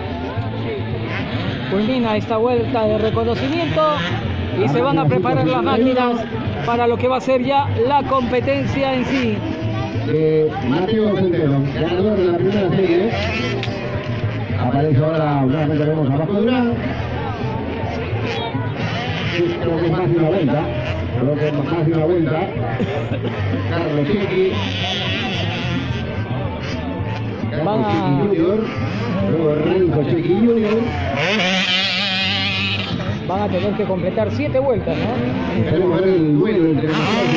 Culmina esta vuelta de reconocimiento y se van a preparar las máquinas para lo que va a ser ya la competencia en sí. Mateo Centeno, ganador de la primera serie. Aparece ahora, nuevamente vemos a Vasco Durán. Creo que es más de una vuelta. Carlos Chequi. Carlos Chequi Junior. Luego Renzo Chequi Junior. Van a tener que completar 7 vueltas, ¿no? Queremos ver el duelo entre Mateo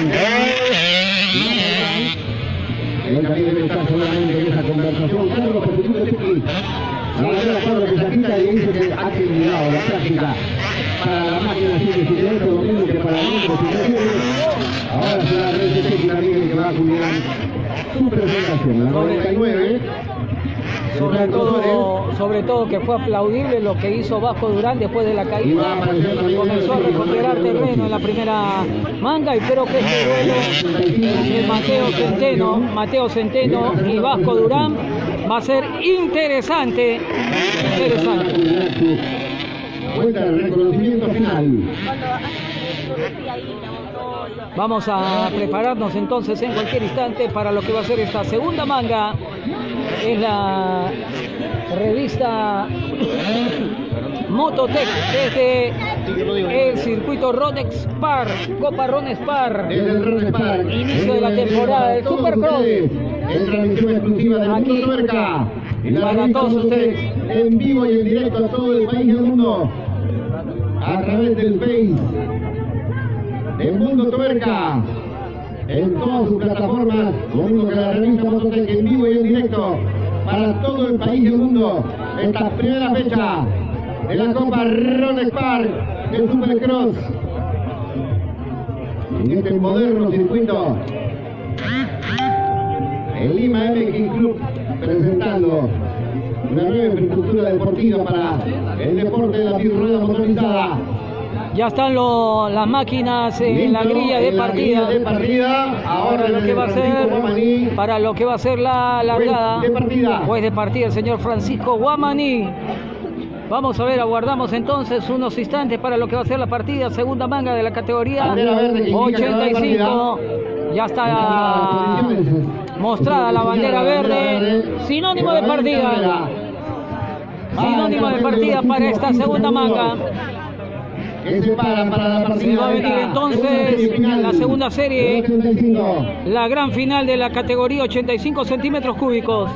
él también debe estar seguramente en esa conversación. Carlos Petitito Chequi. La verdad, Carlos que se agita y dice que ha terminado la práctica para la máquina 778, lo mismo que para el número 777. Ahora será Renzo Chequi también el que va a culminar su presentación. La 99. Sobre todo que fue aplaudible lo que hizo Vasco Durán después de la caída. Comenzó a recuperar terreno en la primera manga y creo que este duelo de Mateo Centeno y Vasco Durán va a ser interesante. Vuelta del reconocimiento final. Vamos a prepararnos entonces en cualquier instante para lo que va a ser esta segunda manga. Es la revista Mototec desde el circuito Ronex Park, Copa Ronex Park. Inicio de la temporada del Supercross. En transmisión exclusiva de Mundo Tuerca. Para todos ustedes. En vivo y en directo a todo el país y el mundo. A través del Face. En Mundo Tuerca. En todas sus plataformas. Lo mismo que la revista Mototec en vivo y en directo. Para todo el país y el mundo. Esta primera fecha de la Copa Ronex Park de Supercross. En este moderno circuito. El Lima MX Club presentando una nueva infraestructura deportiva para el deporte de la bicicleta motorizada. Ya están las máquinas en la grilla de partida. Ahora para lo que va a ser la largada. Juez de partida el señor Francisco Guamaní. Vamos a ver, aguardamos entonces unos instantes para lo que va a ser la partida, segunda manga de la categoría 85. Ya está mostrada la bandera verde, sinónimo de partida. Sinónimo de partida para esta segunda manga. Para la partida. Va a venir entonces la segunda serie, la gran final de la categoría 85 centímetros cúbicos.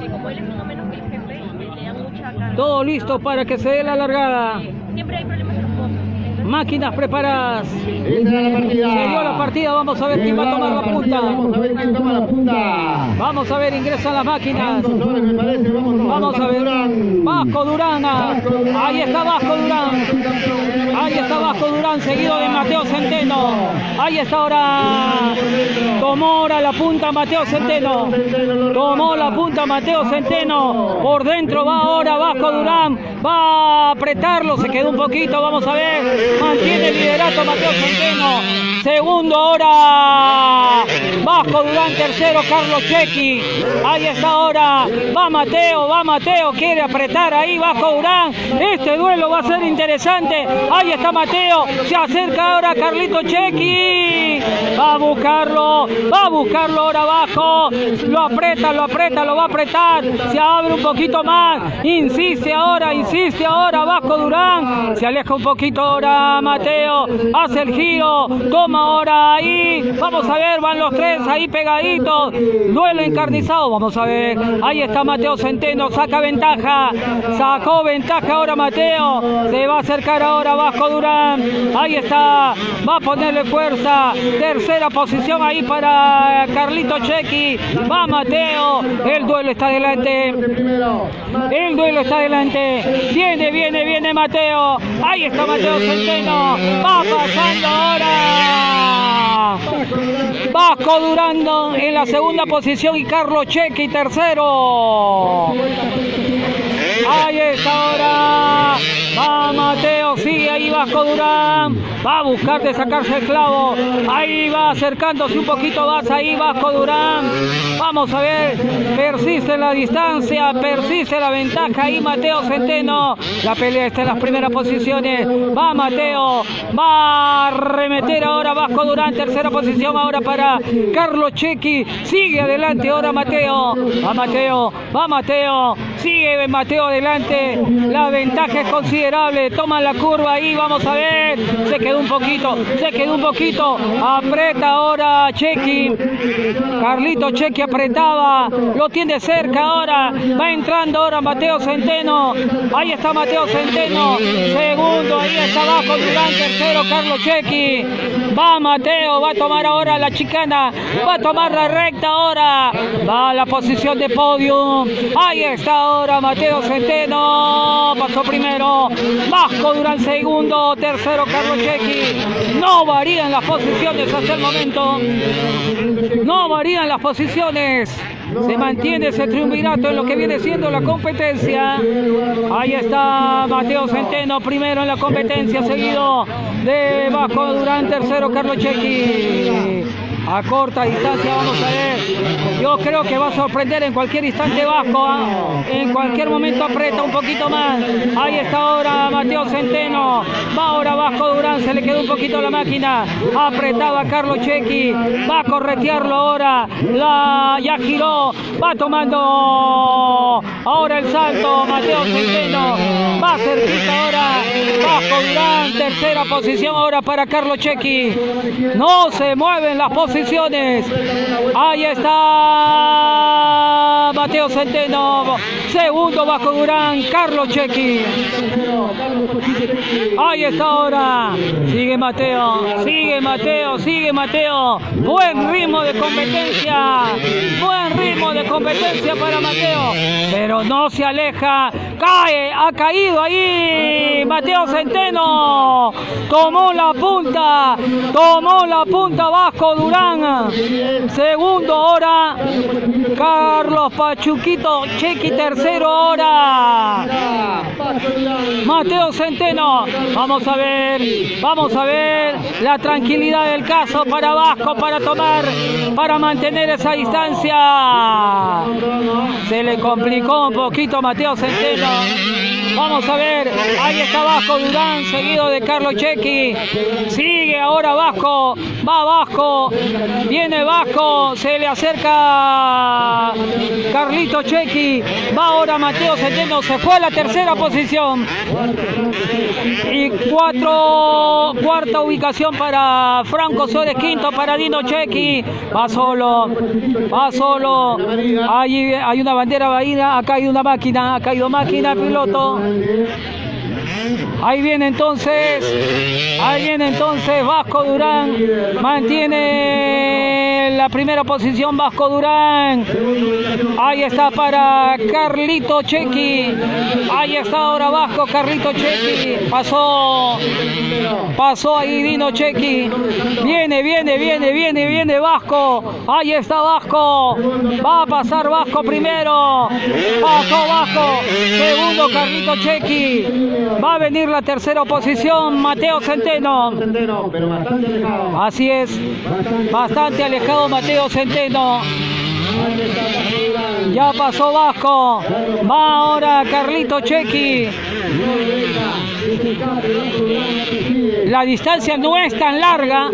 Todo listo para que se dé la largada. Siempre hay problemas en los postes. Máquinas preparadas. Entra la partida. Se dio la partida, vamos a ver quién va a tomar la punta. Vamos a ver quién toma la punta. Vamos a ver, ingresan las máquinas. Me parece, Vamos a ver. Vasco Durán. Ahí está Vasco Durán. Ahí está Vasco Durán, seguido de Mateo Centeno. Ahí está ahora. Tomó ahora la punta Mateo Centeno. Tomó la punta Mateo Centeno. Por dentro va ahora Vasco Durán. Va a apretarlo, se quedó un poquito, vamos a ver. Mantiene el liderato Mateo Centeno. Segundo ahora Vasco Durán, tercero Carlos Chequi. Ahí está ahora. Va Mateo, quiere apretar ahí Vasco Durán. Este duelo va a ser interesante. Ahí está Mateo, se acerca ahora Carlito Chequi. Va a buscarlo ahora Vasco. Lo aprieta, lo va a apretar. Se abre un poquito más. Insiste ahora Vasco Durán. Se aleja un poquito ahora Mateo. Hace el giro. Toma ahora ahí. Vamos a ver, van los tres ahí pegaditos. Duelo encarnizado. Vamos a ver. Ahí está Mateo Centeno. Saca ventaja. Sacó ventaja ahora Mateo. Se va a acercar ahora Vasco Durán. Ahí está. Va a ponerle fuerza. Tercera posición ahí para Carlito Chequi. Va Mateo. El duelo está adelante. Viene Mateo. Ahí está Mateo Centeno. Va pasando ahora Vasco Durán en la segunda posición y Carlos Chequi tercero. Ahí está ahora. Va Mateo, sigue ahí Vasco Durán. Va a buscar de sacarse el clavo. Ahí va acercándose un poquito más ahí Vasco Durán. Vamos a ver. Persiste la distancia, persiste la ventaja ahí Mateo Centeno. La pelea está en las primeras posiciones. Va Mateo. Va a remeter ahora Vasco Durán. Tercera posición ahora para Carlos Chequi. Sigue adelante ahora Mateo. Va Mateo. Sigue Mateo adelante. La ventaja es considerable. Toma la curva ahí. Vamos a ver. Se quedó un poquito. Aprieta ahora Chequi. Carlito Chequi apretaba. Lo tiene cerca ahora. Va entrando ahora Mateo Centeno. Ahí está Mateo Centeno. Segundo. Ahí está Vasco Durán. Tercero Carlos Chequi. Va Mateo. Va a tomar ahora la chicana. Va a tomar la recta ahora. Va a la posición de podium. Ahí está ahora Mateo Centeno. Pasó primero. Vasco Durán segundo. Tercero Carlos Chequi. No varían las posiciones hasta el momento. No varían las posiciones. Se mantiene ese triunvirato en lo que viene siendo la competencia. Ahí está Mateo Centeno primero en la competencia, seguido de Vasco Durán, tercero Carlos Chequi. A corta distancia, vamos a ver. Yo creo que va a sorprender en cualquier instante Vasco. En cualquier momento aprieta un poquito más. Ahí está ahora Mateo Centeno. Va ahora Vasco Durán. Se le quedó un poquito la máquina. Apretaba Carlos Chequi. Va a corretearlo ahora. Ya giró. Va tomando ahora el salto. Mateo Centeno. Va cerquita ahora. Vasco Durán. Tercera posición ahora para Carlos Chequi. No se mueven las posiciones. Ahí está Mateo Centeno. Segundo Vasco Durán, Carlos Chequi. Ahí está ahora. Sigue Mateo. Buen ritmo de competencia para Mateo. Pero no se aleja. Ha caído ahí Mateo Centeno. Tomó la punta Vasco Durán. Segundo ahora Carlos Pachuquito Chequi. Tercero ahora Mateo Centeno. Vamos a ver la tranquilidad del caso para Vasco, para mantener esa distancia. Se le complicó un poquito a Mateo Centeno. Vamos a ver, ahí está Vasco Durán, seguido de Carlos Chequi. Sigue ahora Vasco, va Vasco, viene Vasco, se le acerca Carlito Chequi, va ahora Mateo Centeno, se fue a la tercera posición. Y cuarta ubicación para Franco Suárez, quinto para Dino Chequi. Va solo. Hay una bandera vaída, acá hay una máquina, piloto. Ahí viene entonces Vasco Durán, mantiene la primera posición Vasco Durán. Ahí está para Carlito Chequi, ahí está ahora Vasco, Carlito Chequi, pasó ahí Dino Chequi, viene Vasco, ahí está Vasco, va a pasar Vasco primero, pasó Vasco, segundo Carlito Chequi, va a venir la tercera posición Mateo Centeno, así es, bastante alejado Mateo Centeno. Ya pasó Vasco, va ahora Carlito Chequi. La distancia no es tan larga,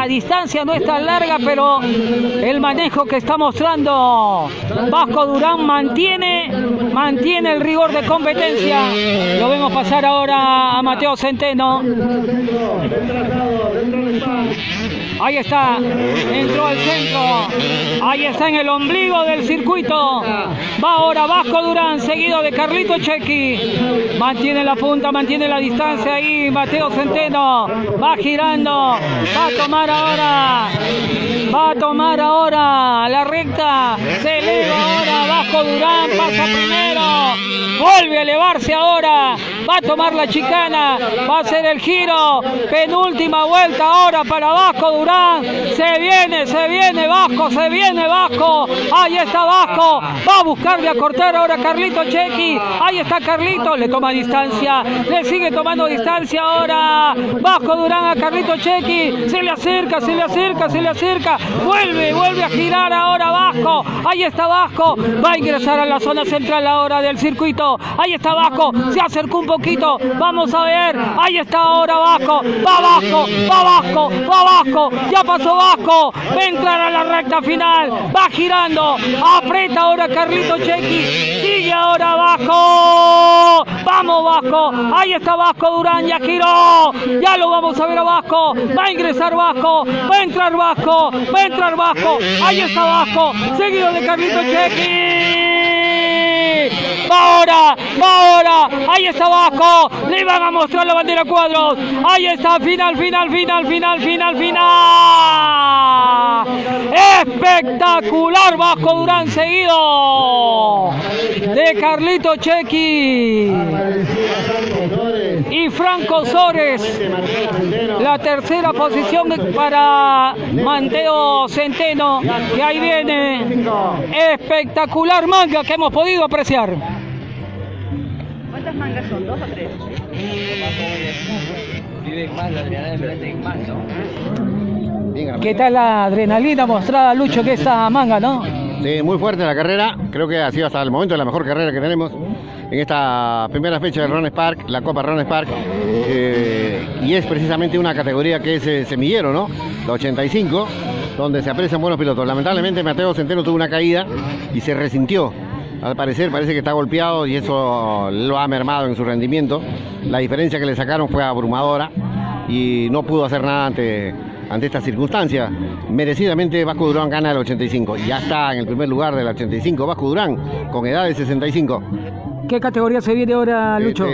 pero el manejo que está mostrando Vasco Durán mantiene el rigor de competencia. Lo vemos pasar ahora a Mateo Centeno. Ahí está, entró al centro, ahí está en el ombligo del circuito. Va ahora Vasco Durán, seguido de Carlito Chequi. Mantiene la punta, mantiene la distancia ahí Mateo Centeno. Va girando, va a tomar ahora la recta. Se eleva ahora Vasco Durán, pasa primero. Vuelve a elevarse ahora, va a tomar la chicana, va a hacer el giro. Penúltima vuelta ahora para Vasco Durán. Se viene Vasco, ahí está Vasco, va a buscar de acortar ahora Carlito Chequi, ahí está Carlito, le toma distancia, le sigue tomando distancia ahora Vasco Durán a Carlito Chequi, se le acerca, vuelve a girar ahora Vasco, ahí está Vasco, va a ingresar a la zona central ahora del circuito, ahí está Vasco, se acercó un poquito, vamos a ver, ahí está ahora Vasco, va Vasco, ya pasó Vasco, va a entrar a la recta final, va girando, aprieta ahora Carlito Chequi, sigue ahora Vasco, vamos Vasco, ahí está Vasco Durán, ya giró, ya lo vamos a ver a Vasco, va a ingresar Vasco, va a entrar Vasco, ahí está Vasco, seguido de Carlito Chequi. Va ahora, ahí está Vasco, le van a mostrar la bandera cuadros, ahí está, final. Espectacular Vasco Durán, seguido de Carlito Chequi y Franco Sores. La tercera posición para Mateo Centeno, que ahí viene. Espectacular manga que hemos podido apreciar. ¿Cuántas mangas son? ¿2 o 3? ¿Qué tal la adrenalina mostrada, Lucho, que esta manga, no? Sí, muy fuerte la carrera, creo que ha sido hasta el momento la mejor carrera que tenemos en esta primera fecha del Runners Park, la Copa Runners Park, y es precisamente una categoría que es semillero, ¿no? La 85, donde se aprecian buenos pilotos. Lamentablemente Mateo Centeno tuvo una caída y se resintió. Al parecer parece que está golpeado y eso lo ha mermado en su rendimiento. La diferencia que le sacaron fue abrumadora y no pudo hacer nada ante esta circunstancia. Merecidamente Vasco Durán gana el 85. Ya está en el primer lugar del 85 Vasco Durán, con edad de 65. ¿Qué categoría se viene ahora, Lucho?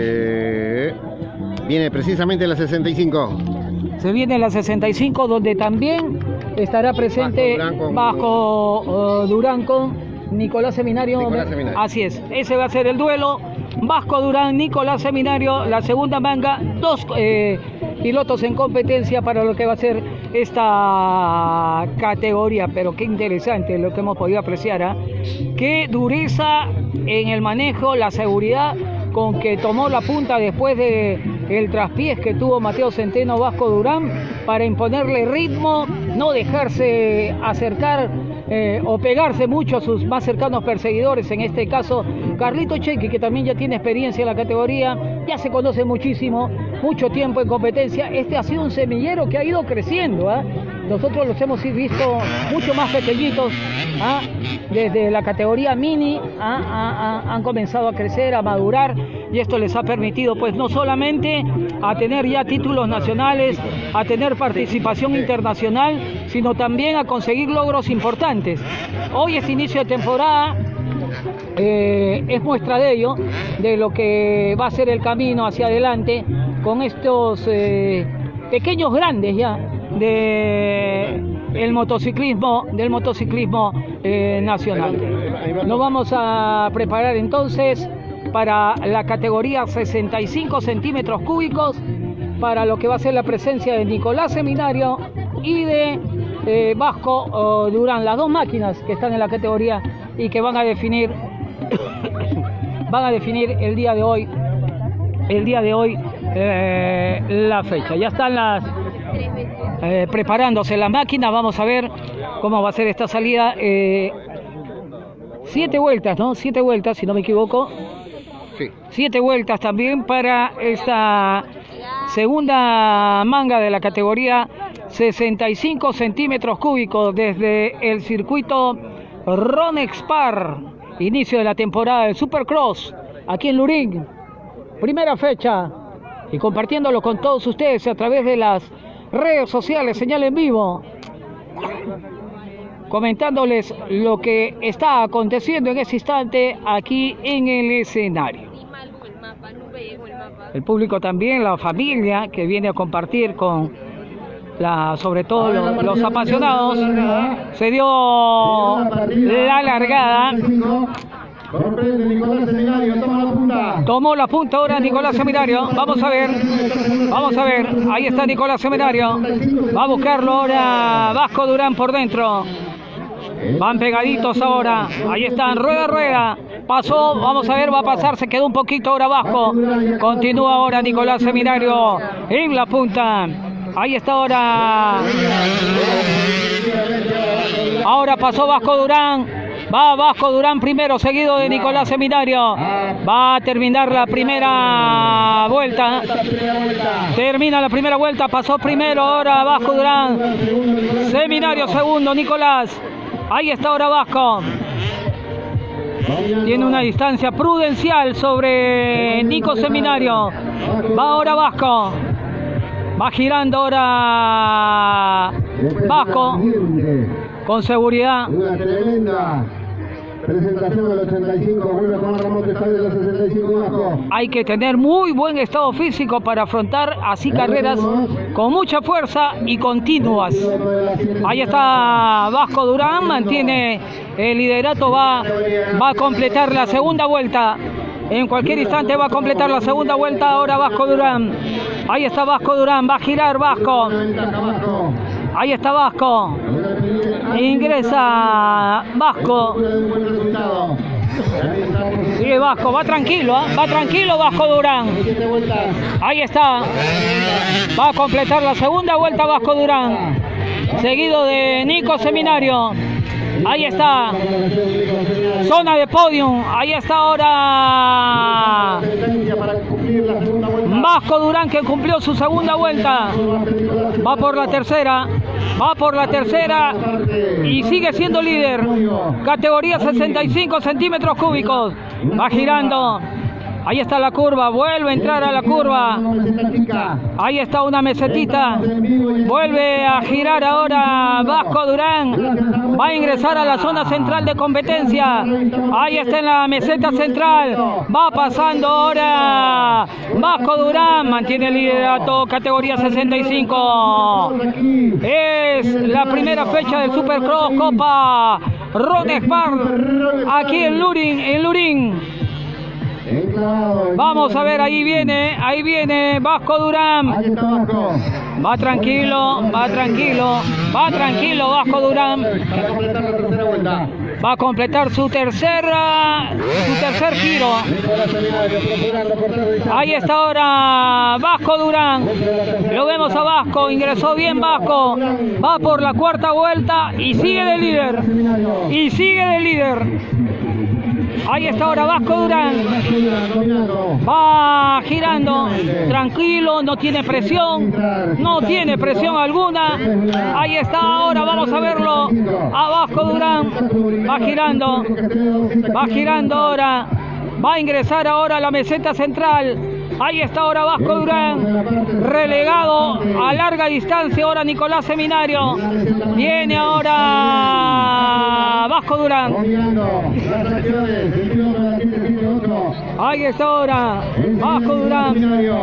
Viene precisamente la 65. Se viene la 65, donde también estará presente Vasco Durán con Nicolás Seminario. Así es, ese va a ser el duelo. Vasco Durán, Nicolás Seminario, la segunda manga, 2 pilotos en competencia para lo que va a ser esta categoría. Pero qué interesante lo que hemos podido apreciar, ¿eh? Qué dureza en el manejo, la seguridad con que tomó la punta después de el traspiés que tuvo Mateo Centeno Vasco Durán para imponerle ritmo, no dejarse acercar o pegarse mucho a sus más cercanos perseguidores, en este caso Carlito Chequi, que también ya tiene experiencia en la categoría, ya se conoce muchísimo, mucho tiempo en competencia. Este ha sido un semillero que ha ido creciendo, ¿eh? Nosotros los hemos visto mucho más pequeñitos, desde la categoría mini han comenzado a crecer, a madurar, y esto les ha permitido pues no solamente a tener ya títulos nacionales, a tener participación internacional, sino también a conseguir logros importantes. Hoy es inicio de temporada, es muestra de ello, de lo que va a ser el camino hacia adelante con estos pequeños grandes ya del motociclismo nacional. Nos vamos a preparar entonces para la categoría 65 centímetros cúbicos, para lo que va a ser la presencia de Nicolás Seminario y de Vasco Durán, las dos máquinas que están en la categoría y que van a definir el día de hoy la fecha. Ya están preparándose las máquinas. Vamos a ver cómo va a ser esta salida. 7 vueltas, ¿no? 7 vueltas, si no me equivoco. Sí. 7 vueltas también para esta segunda manga de la categoría 65 centímetros cúbicos desde el circuito Ronexpar, inicio de la temporada del Supercross aquí en Lurín. Primera fecha y compartiéndolo con todos ustedes a través de las redes sociales, señal en vivo, comentándoles lo que está aconteciendo en ese instante aquí en el escenario. El público también, la familia que viene a compartir con sobre todo los apasionados. Se dio la largada. Tomó la punta ahora Nicolás Seminario. Vamos a ver. Ahí está Nicolás Seminario. Va a buscarlo ahora Vasco Durán por dentro. Van pegaditos ahora. Ahí están, rueda. Pasó, vamos a ver, va a pasar. Se quedó un poquito ahora Vasco. Continúa ahora Nicolás Seminario en la punta. Ahí está ahora. Ahora pasó Vasco Durán. Va Vasco Durán primero, seguido de Nicolás Seminario. Va a terminar la primera vuelta. Termina la primera vuelta. Pasó primero ahora Vasco Durán. Seminario segundo, Nicolás. Ahí está ahora Vasco. Tiene una distancia prudencial sobre Nico Seminario. Va ahora Vasco. Va girando ahora Vasco con seguridad. Una tremenda presentación del 85, vuelve con la remoto estadio del 65 Vasco. Hay que tener muy buen estado físico para afrontar así carreras con mucha fuerza y continuas. Ahí está Vasco Durán, mantiene el liderato, va a completar la segunda vuelta. En cualquier instante va a completar la segunda vuelta ahora Vasco Durán. Ahí está Vasco Durán, va a girar Vasco. Ahí está Vasco. Ingresa Vasco. Sigue Vasco, va tranquilo Vasco Durán. Ahí está. Va a completar la segunda vuelta Vasco Durán. Seguido de Nico Seminario. Ahí está. Zona de podium. Ahí está ahora Vasco Durán, que cumplió su segunda vuelta. Va por la tercera. Y sigue siendo líder. Categoría 65 centímetros cúbicos. Va girando. Ahí está la curva, vuelve a entrar a la curva. Ahí está una mesetita. Vuelve a girar ahora Vasco Durán. Va a ingresar a la zona central de competencia. Ahí está en la meseta central. Va pasando ahora Vasco Durán. Mantiene el liderato, categoría 65. Es la primera fecha del Supercross Copa Ronexpar aquí en Lurín. Vamos a ver, ahí viene Vasco Durán. Va tranquilo Vasco Durán. Va a completar su tercer giro. Ahí está ahora Vasco Durán. Lo vemos a Vasco, ingresó bien Vasco. Va por la cuarta vuelta y sigue de líder. Ahí está ahora Vasco Durán. Va girando, tranquilo, no tiene presión alguna. Ahí está ahora, vamos a verlo a Vasco Durán. Va girando ahora. Va a ingresar ahora a la meseta central. Ahí está ahora Vasco Durán, relegado a larga distancia ahora Nicolás Seminario. Viene ahora Vasco Durán. Ahí está ahora. Vasco Durán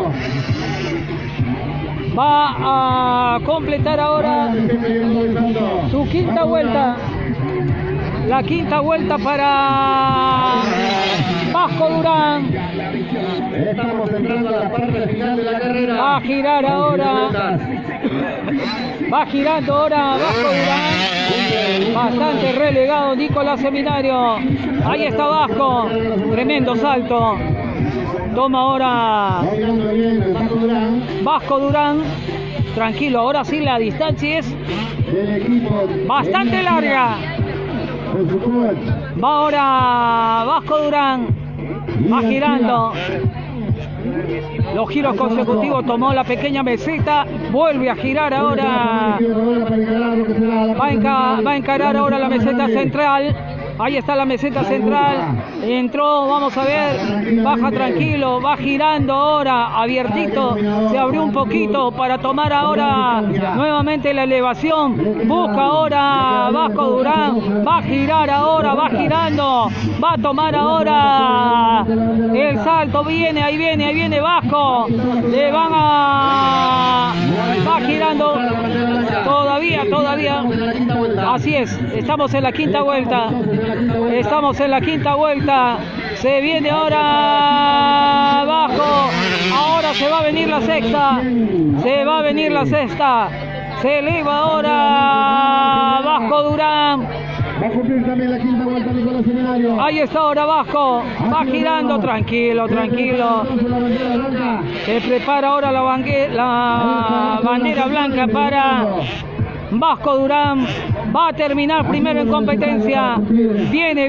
va a completar ahora su quinta vuelta. La quinta vuelta para Vasco Durán. Estamos entrando a la parte final de la carrera. Va a girar ahora. Va girando ahora Vasco Durán. Bastante relegado Nicolás Seminario. Ahí está Vasco. Tremendo salto. Toma ahora Vasco Durán. Tranquilo, ahora sí la distancia es bastante larga. Va ahora Vasco Durán. Va girando. Los giros consecutivos, tomó la pequeña meseta, vuelve a girar ahora. Va a encarar ahora la meseta central. Ahí está la meseta central. Entró, vamos a ver. Baja tranquilo, va girando ahora. Abiertito. Se abrió un poquito para tomar ahora nuevamente la elevación. Busca ahora Vasco Durán. Va a girar ahora, va girando. Va a tomar ahora el salto. Ahí viene Vasco. Le van a... Va girando. Todavía. Así es. Estamos en la quinta vuelta. Se viene ahora Vasco. Ahora se va a venir la sexta. Se eleva ahora Vasco Durán. Va a cumplir también la quinta vuelta Nicolás Seminario. Ahí está ahora Vasco. Va girando. Tranquilo. Se prepara ahora la bandera blanca para Vasco Durán. Va a terminar primero en competencia. Viene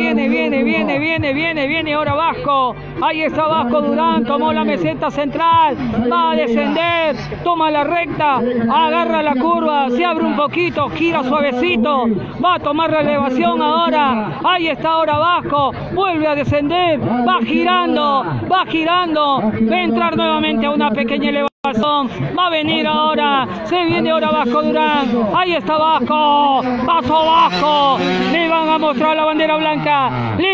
ahora Vasco. Ahí está Vasco Durán. Tomó la meseta central. Va a descender. Toma la recta. Agarra la curva. Se abre un poquito. Gira suavecito. Va a tomar la elevación ahora. Ahí está ahora Vasco. Vuelve a descender. Va girando. Va a entrar nuevamente a una pequeña elevación. Va a venir ahora. Se viene ahora Vasco Durán. Ahí está Vasco. Paso Vasco. Le van a mostrar la bandera blanca.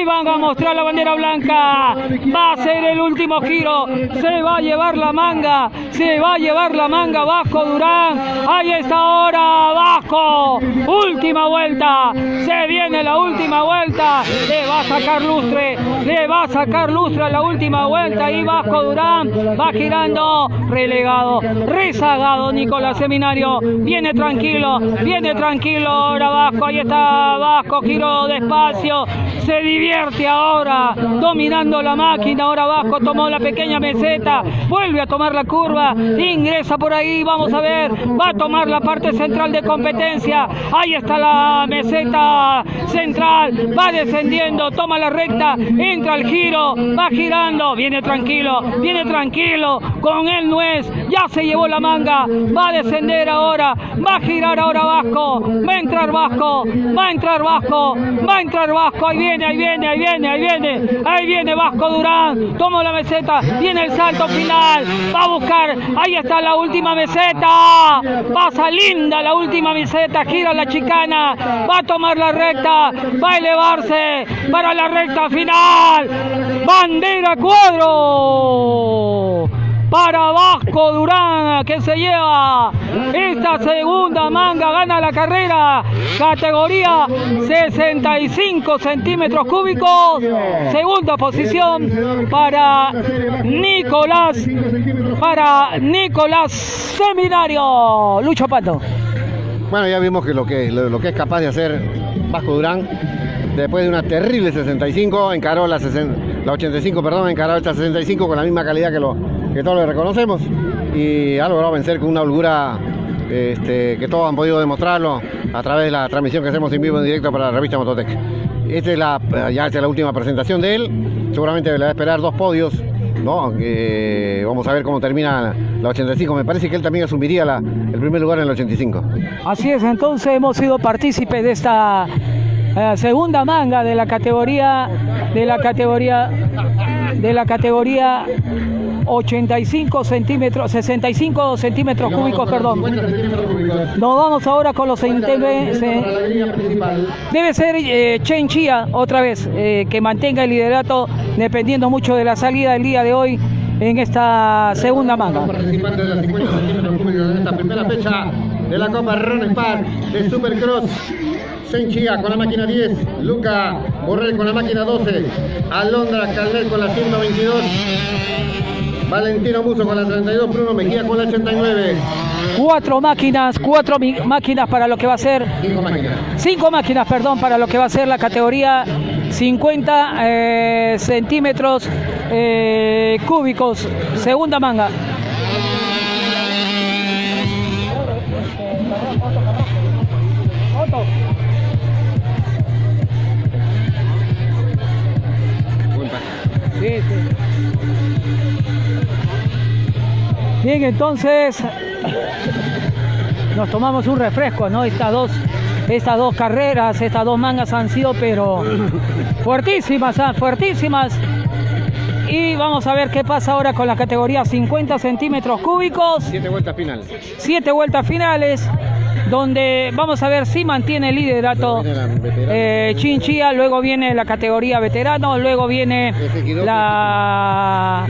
Va a ser el último giro. Se va a llevar la manga. Vasco Durán. Ahí está ahora Vasco. Última vuelta. Se viene la última vuelta. Le va a sacar lustre a la última vuelta. Y Vasco Durán va girando. Rezagado Nicolás Seminario. Viene tranquilo ahora Vasco. Ahí está Vasco, giró despacio, se divierte ahora, dominando la máquina. Ahora Vasco tomó la pequeña meseta, vuelve a tomar la curva, ingresa por ahí, vamos a ver, va a tomar la parte central de competencia. Ahí está la meseta central, va descendiendo, toma la recta, entra al giro, va girando, viene tranquilo, con él no es. Ya se llevó la manga, va a descender ahora, va a girar ahora Vasco, va a entrar Vasco, ahí viene Vasco Durán, toma la meseta, viene el salto final, va a buscar, ahí está la última meseta, pasa linda la última meseta, gira la chicana, va a tomar la recta, va a elevarse para la recta final, bandera cuadro para Vasco Durán, que se lleva esta segunda manga, gana la carrera, categoría 65 centímetros cúbicos, segunda posición para Nicolás Seminario. Lucho Pato. Bueno, ya vimos que lo que es capaz de hacer Vasco Durán, después de una terrible 65, encaró la 85, perdón, encaró esta 65 con la misma calidad que todos le reconocemos, y ha logrado vencer con una holgura que todos han podido demostrarlo a través de la transmisión que hacemos en vivo en directo para la revista Mototec. Esta es la última presentación de él, seguramente le va a esperar 2 podios, ¿no? Vamos a ver cómo termina la 85, me parece que él también asumiría el primer lugar en la 85. Así es, entonces hemos sido partícipes de esta segunda manga de la categoría 85 centímetros, 65 centímetros cúbicos, perdón. 50 centímetros cúbicos. Nos vamos ahora con los Para la línea principal. Debe ser Chen Chia otra vez, que mantenga el liderato dependiendo mucho de la salida del día de hoy en esta segunda manga. Participantes de las 50 centímetros cúbicos en esta primera fecha de la Copa Ron Spark de Supercross. Chen Chia con la máquina 10, Luca Borrell con la máquina 12, Alondra Calnet con la 122, Valentino Musso con la 32, Bruno Mejía con la 89. Cuatro máquinas para lo que va a ser. 5 máquinas. 5 máquinas, perdón, para lo que va a ser la categoría 50 centímetros cúbicos, segunda manga. Sí, sí. Bien, entonces nos tomamos un refresco, ¿no? Estas dos carreras, estas dos mangas han sido pero fuertísimas, fuertísimas. Y vamos a ver qué pasa ahora con la categoría 50 centímetros cúbicos. 7 vueltas finales. 7 vueltas finales, donde vamos a ver si mantiene el liderato Chen Chia. Luego viene la categoría veterano, luego viene la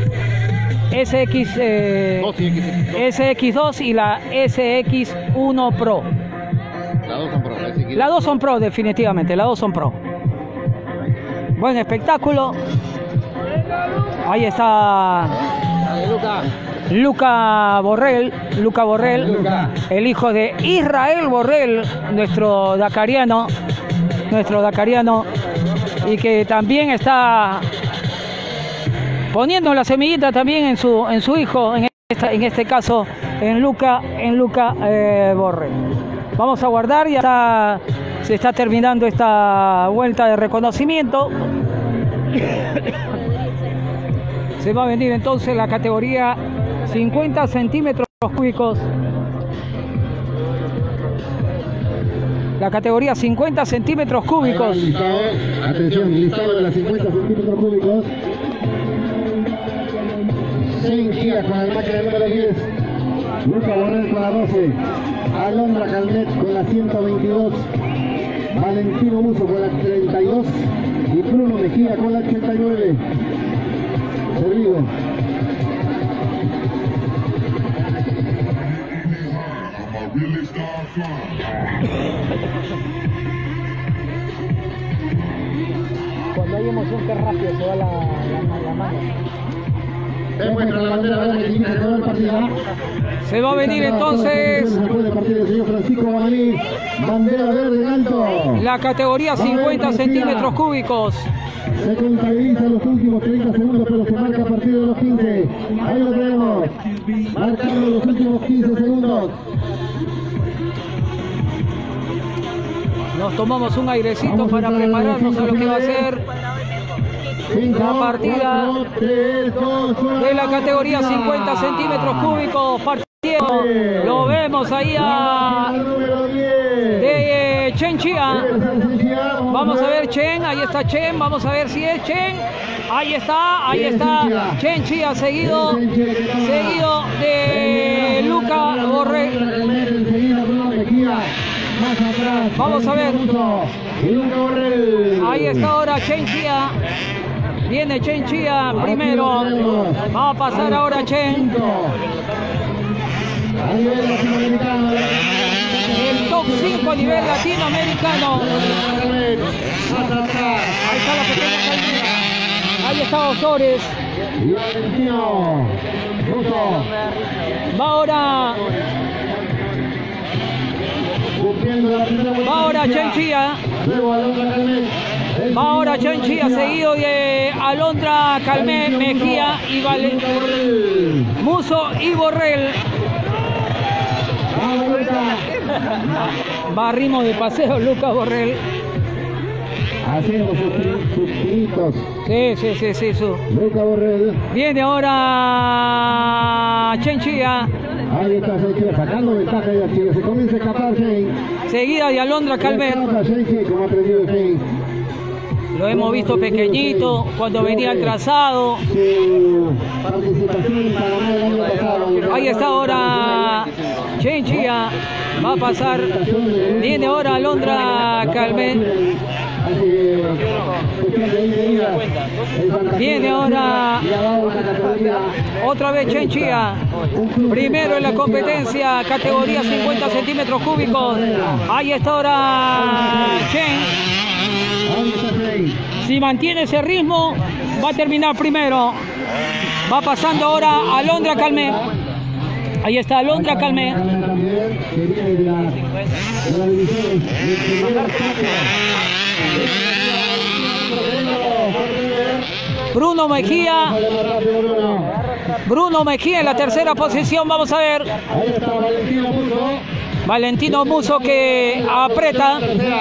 SX2 y la SX1 Pro. Las dos son pro, definitivamente, las dos son pro. Buen espectáculo. Ahí está Luca Borrell, el hijo de Israel Borrell, nuestro dakariano, y que también está poniendo la semillita también en su hijo, en este caso en Luca Borrell. Vamos a guardar, ya se está terminando esta vuelta de reconocimiento. Se va a venir entonces la categoría 50 centímetros cúbicos. La categoría 50 centímetros cúbicos. Atención, listado de las 50 centímetros cúbicos. Chen Chia con la máquina número 10. Luca Borrell con la 12. Alondra Calnet con la 122. Valentino Musso con la 32. Y Bruno Mejía con la 89. Servido. Cuando hay emoción, qué rápido se va la mano. Se muestra la bandera verde que indica que acabó el partido. Se va a venir entonces Después del partido del señor Francisco Guamaní, bandera verde en alto. la categoría 50 centímetros cúbicos. Se contabilizan los últimos 30 segundos, pero se marca a partir de los 15. Ahí lo tenemos, marcando los últimos 15 segundos. Nos tomamos un airecito para prepararnos a lo que va a ser la partida de la categoría 50 centímetros cúbicos. Partido, lo vemos ahí de Chen Chia. Vamos a ver Chen, ahí está Chen, vamos a ver si es Chen. Ahí está Chen Chia, seguido de Luca Borrell. Vamos a ver. Ahí está ahora Chen Chia. Viene Chen Chia primero. Va a pasar ahora Chen. El top 5 a nivel latinoamericano. Ahí está la pequeña caída. Ahí está Osores. Va ahora Chen Chia. Va ahora Chen Chia, seguido de Alondra Calmet, Mejía y Musso y Borrell. Va a ritmo de paseo Luca Borrell. Haciendo sus tiritos. Sí. Luca Borrell. Viene ahora Chen Chia. Ahí está Chen Chia sacando ventaja de Chile. Se comienza a escapar Chen. Seguida de Alondra Calmet. Chen Chia, como ha aprendido Chen. Lo hemos visto pequeñito cuando venía el trazado. Ahí está ahora Chen Chia. Va a pasar. Viene ahora Alondra Calmet. Viene ahora otra vez Chen Chia. Primero en la competencia, categoría 50 centímetros cúbicos. Ahí está ahora Chen. Si mantiene ese ritmo, va a terminar primero. Va pasando ahora Alondra Calmet. Ahí está Alondra Calmet. Bruno Mejía. Bruno Mejía en la tercera posición. Vamos a ver. Valentino Musso que aprieta.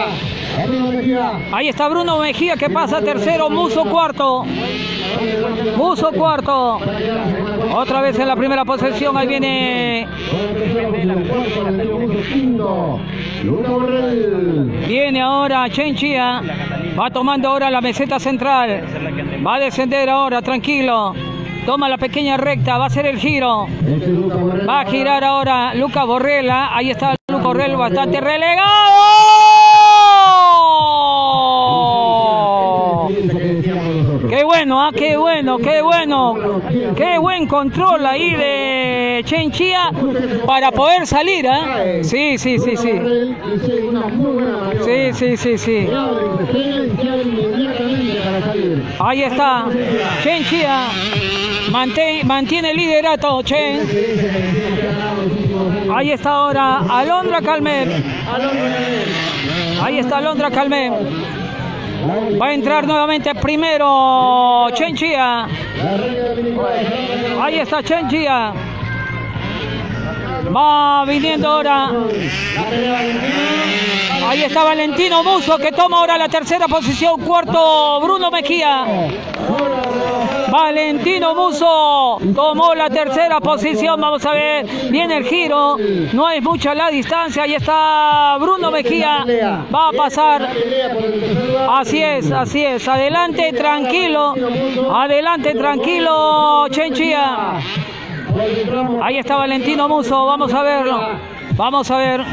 Ahí está Bruno Mejía que pasa tercero. Musso cuarto. Musso cuarto. Otra vez en la primera posición. Ahí viene. Viene ahora Chen Chia. Va tomando ahora la meseta central. Va a descender ahora, tranquilo. Toma la pequeña recta, va a hacer el giro. Va a girar ahora Lucas Borrella. Ahí está Lucas Borrell, bastante relegado. Qué bueno, qué bueno, qué bueno. Qué buen control ahí de Chen Chia para poder salir, ¿eh? Sí, sí, sí, sí. Sí, sí, sí, sí. Ahí está Chen Chia. Mantiene el liderato, Chen. Ahí está ahora Alondra Calmet. Ahí está Alondra Calmet. Va a entrar nuevamente primero Chen Chia. Ahí está Chen Chia. Va viniendo ahora. Ahí está Valentino Musso que toma ahora la tercera posición. Cuarto Bruno Mejía. Valentino Musso tomó la tercera posición. Vamos a ver. Viene el giro. No es mucha la distancia. Ahí está Bruno Mejía. Va a pasar. Así es, así es. Adelante, tranquilo. Adelante, tranquilo, Chen Chia. Ahí está Valentino Musso. Vamos a verlo. Vamos a ver.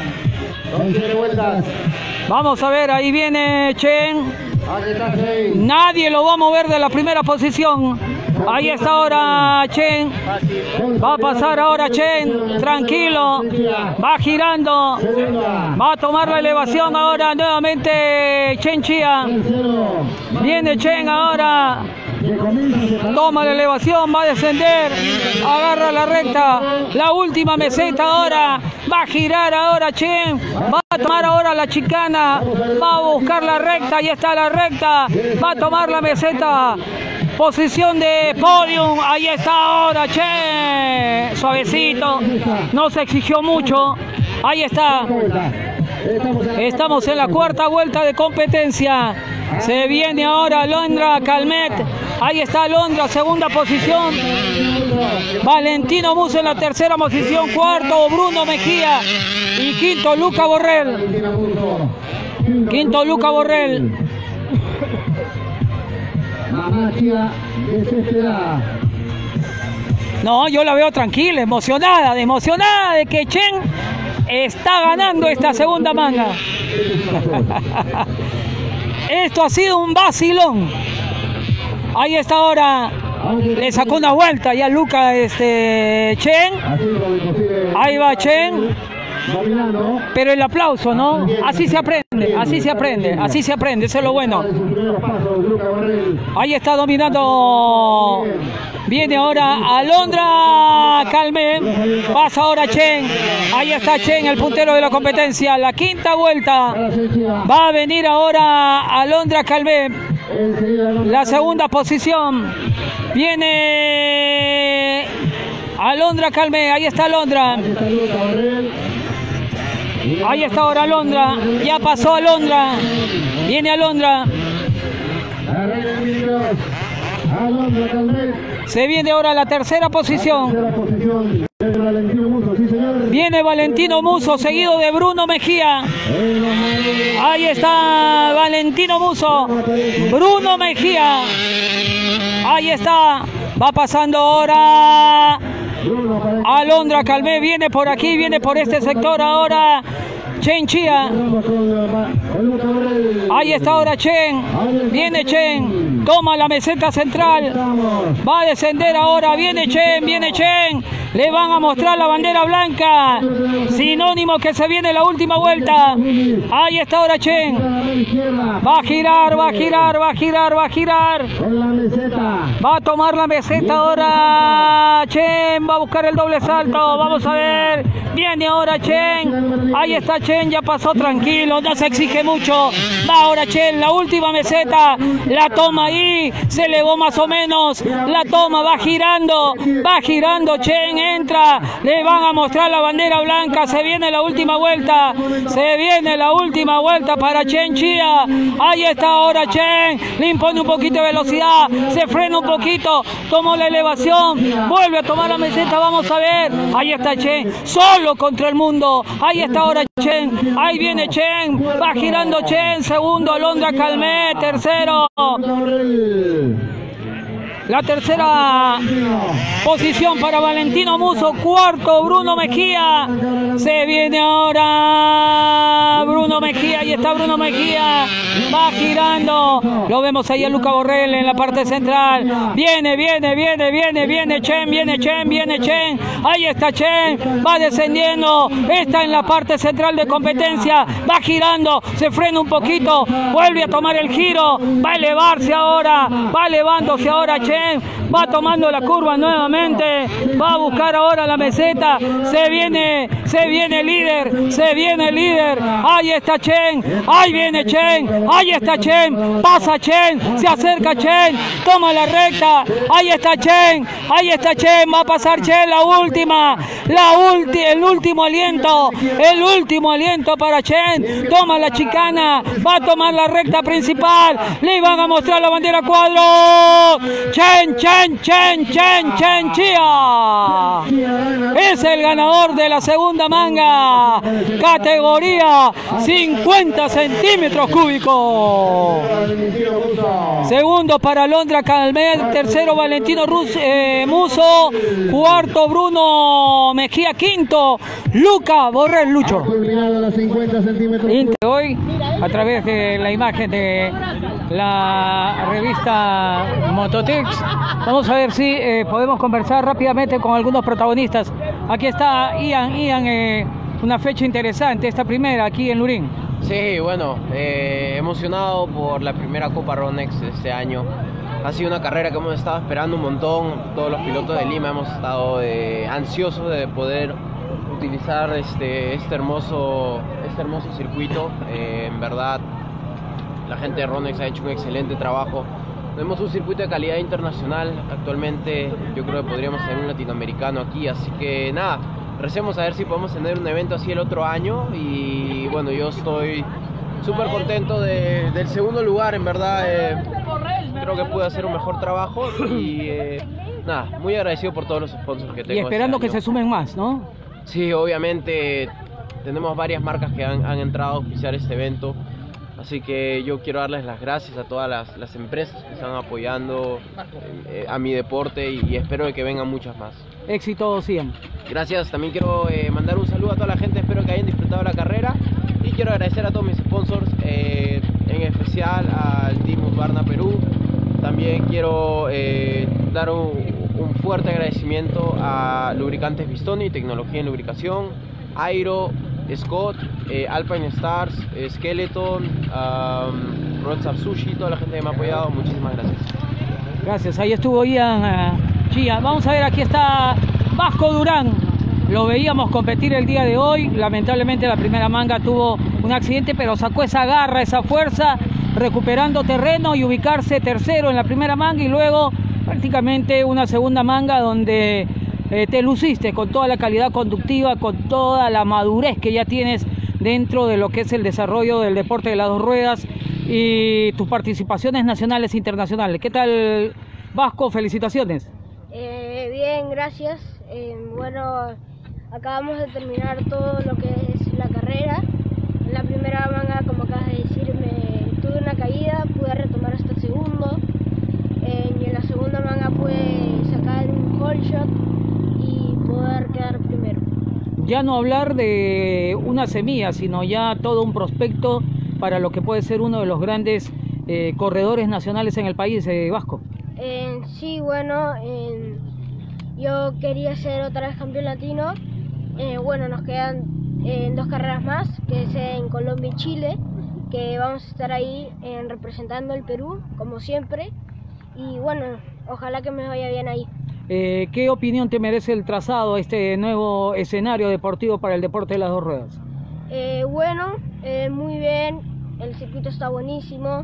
Vamos a ver. Ahí viene Chen. Nadie lo va a mover de la primera posición. Ahí está ahora Chen. Va a pasar ahora Chen. Tranquilo. Va girando. Va a tomar la elevación ahora nuevamente Chen Chia. Viene Chen ahora. Toma la elevación, va a descender, agarra la recta, la última meseta ahora, va a girar ahora Chen, va a tomar ahora la chicana, va a buscar la recta, ahí está la recta, va a tomar la meseta, posición de podium, ahí está ahora Chen, suavecito, no se exigió mucho, ahí está. Estamos en la cuarta vuelta de competencia. Se viene ahora Alondra Calmet. Ahí está Alondra, segunda posición. Valentino Musso en la tercera posición. Cuarto Bruno Mejía. Y quinto Lucas Borrell. Quinto Lucas Borrell. No, yo la veo tranquila, emocionada de que Chen está ganando esta segunda manga. Esto ha sido un vacilón. Ahí está ahora. Le sacó una vuelta ya Lucas Chen. Ahí va Chen. Pero el aplauso, ¿no? Así se aprende, así se aprende, así se aprende, eso es lo bueno. Ahí está dominando. Viene ahora Alondra Calmet. Pasa ahora Chen. Ahí está Chen, el puntero de la competencia. La quinta vuelta. Va a venir ahora Alondra Calmet. La segunda posición. Viene Alondra Calmet. Ahí está Alondra. Ahí está ahora Alondra. Ya pasó Alondra. Viene Alondra. Se viene ahora la tercera posición. Viene Valentino Musso, seguido de Bruno Mejía. Ahí está Valentino Musso. Bruno Mejía. Ahí está. Va pasando ahora Alondra Calmé. Viene por aquí, viene por este sector ahora Chen Chía. Ahí está ahora Chen. Viene Chen. Toma la meseta central. Va a descender ahora. Viene Chen. Viene Chen. Le van a mostrar la bandera blanca. Sinónimo que se viene la última vuelta. Ahí está ahora Chen. Va a girar, va a girar, va a girar, va a girar. Va a tomar la meseta ahora. Chen va a buscar el doble salto. Vamos a ver. Viene ahora Chen. Ahí está Chen. Ya pasó tranquilo. No se exige mucho. Va ahora Chen. La última meseta. La toma ahí. Se elevó más o menos. La toma. Va girando. Va girando Chen. Entra. Le van a mostrar la bandera blanca. Se viene la última vuelta. Se viene la última vuelta para Chen Chía. Ahí está ahora Chen. Le impone un poquito de velocidad. Se frena un poquito. Tomó la elevación. Vuelve a tomar la meseta. Vamos a ver. Ahí está Chen. Solo contra el mundo. Ahí está ahora Chen. Ahí viene Chen. Va girando Chen. Segundo Alondra Calmé. Tercero. La tercera posición para Valentino Musso. Cuarto Bruno Mejía. Se viene ahora Bruno Mejía. Ahí está Bruno Mejía. Va girando. Lo vemos ahí a Luca Borrell en la parte central. Viene Chen. Viene Chen. Ahí está Chen. Va descendiendo. Está en la parte central de competencia. Va girando. Se frena un poquito. Vuelve a tomar el giro. Va a elevarse ahora. Va elevándose ahora Chen. Va tomando la curva nuevamente. Va a buscar ahora la meseta. Se viene líder. Ahí está Chen. Ahí viene Chen. Ahí está Chen. Pasa Chen. Se acerca Chen. Toma la recta. Ahí está Chen. Va a pasar Chen. La última. El último aliento. El último aliento para Chen. Toma la chicana. Va a tomar la recta principal. Le van a mostrar la bandera cuadro. Chen Chía es el ganador de la segunda manga, categoría 50 centímetros cúbicos. Segundo para Alondra Calmé, tercero Valentino Musso, cuarto Bruno Mejía, quinto Luca Borrell Lucho. Hoy, a través de la imagen de la revista Mototex, vamos a ver si podemos conversar rápidamente con algunos protagonistas. Aquí está Ian, una fecha interesante, esta primera aquí en Lurín. Sí, bueno, emocionado por la primera Copa Ronex de este año. Ha sido una carrera que hemos estado esperando un montón. Todos los pilotos de Lima hemos estado ansiosos de poder utilizar este hermoso circuito. En verdad, la gente de Ronex ha hecho un excelente trabajo. Tenemos un circuito de calidad internacional. Actualmente yo creo que podríamos tener un latinoamericano aquí, así que nada, recemos a ver si podemos tener un evento así el otro año. Y bueno, yo estoy súper contento del segundo lugar, en verdad. Creo que pude hacer un mejor trabajo y nada, muy agradecido por todos los sponsors que tengo. Y esperando que se sumen más, ¿no? Sí, obviamente tenemos varias marcas que han entrado a auspiciar este evento. Así que yo quiero darles las gracias a todas las empresas que están apoyando a mi deporte y espero que vengan muchas más. Éxito, Ian. Gracias, también quiero mandar un saludo a toda la gente, espero que hayan disfrutado la carrera y quiero agradecer a todos mis sponsors, en especial al Team Husqvarna Perú. También quiero dar un fuerte agradecimiento a Lubricantes Bistoni, tecnología en lubricación, Airo, Scott, Alpine Stars, Skeleton, Roadstar Sushi, toda la gente que me ha apoyado, muchísimas gracias. Gracias, ahí estuvo Ian Chía. Vamos a ver, aquí está Vasco Durán. Lo veíamos competir el día de hoy. Lamentablemente la primera manga tuvo un accidente, pero sacó esa garra, esa fuerza, recuperando terreno y ubicarse tercero en la primera manga y luego prácticamente una segunda manga donde te luciste con toda la calidad conductiva, con toda la madurez que ya tienes dentro de lo que es el desarrollo del deporte de las dos ruedas y tus participaciones nacionales e internacionales. ¿Qué tal, Vasco? Felicitaciones. Bien, gracias. Bueno, acabamos de terminar todo lo que es la carrera. En la primera manga, como acabas de decir, tuve una caída, pude retomar hasta el segundo. Y en la segunda manga pude sacar un whole shot y poder quedar primero. Ya no hablar de una semilla, sino ya todo un prospecto para lo que puede ser uno de los grandes corredores nacionales en el país, Vasco. Sí, bueno, yo quería ser otra vez campeón latino. Bueno, nos quedan 2 carreras más, que es en Colombia y Chile, que vamos a estar ahí representando el Perú, como siempre. Y bueno, ojalá que me vaya bien ahí. ¿Qué opinión te merece el trazado, este nuevo escenario deportivo para el deporte de las 2 ruedas? Bueno, muy bien, el circuito está buenísimo.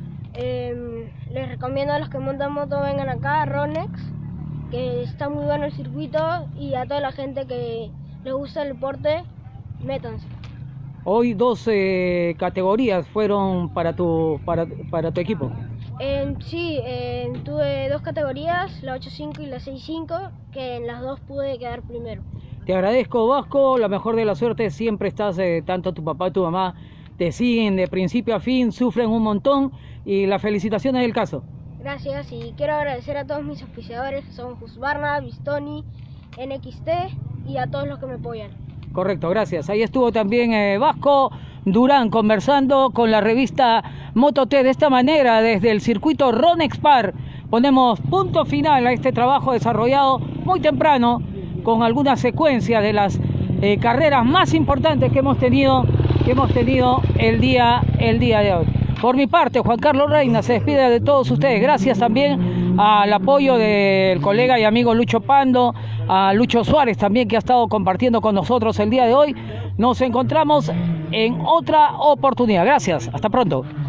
Les recomiendo a los que montan moto vengan acá a Ronex, que está muy bueno el circuito, y a toda la gente que les gusta el deporte, métanse. Hoy 2 categorías fueron para tu equipo. Sí, tuve 2 categorías, la 8.5 y la 6.5, que en las 2 pude quedar primero. Te agradezco, Vasco, la mejor de la suerte, siempre estás, tanto tu papá y tu mamá te siguen de principio a fin, sufren un montón, y las felicitaciones del caso. Gracias, y quiero agradecer a todos mis auspiciadores, que son Husqvarna, Bistoni, NXT, y a todos los que me apoyan. Correcto, gracias. Ahí estuvo también Vasco Durán conversando con la revista Moto T. De esta manera, desde el circuito Ronexpar, ponemos punto final a este trabajo desarrollado muy temprano, con algunas secuencias de las carreras más importantes que hemos tenido el día de hoy. Por mi parte, Juan Carlos Reina se despide de todos ustedes. Gracias también al apoyo del colega y amigo Lucho Pando, a Lucho Suárez también, que ha estado compartiendo con nosotros el día de hoy. Nos encontramos en otra oportunidad. Gracias, hasta pronto.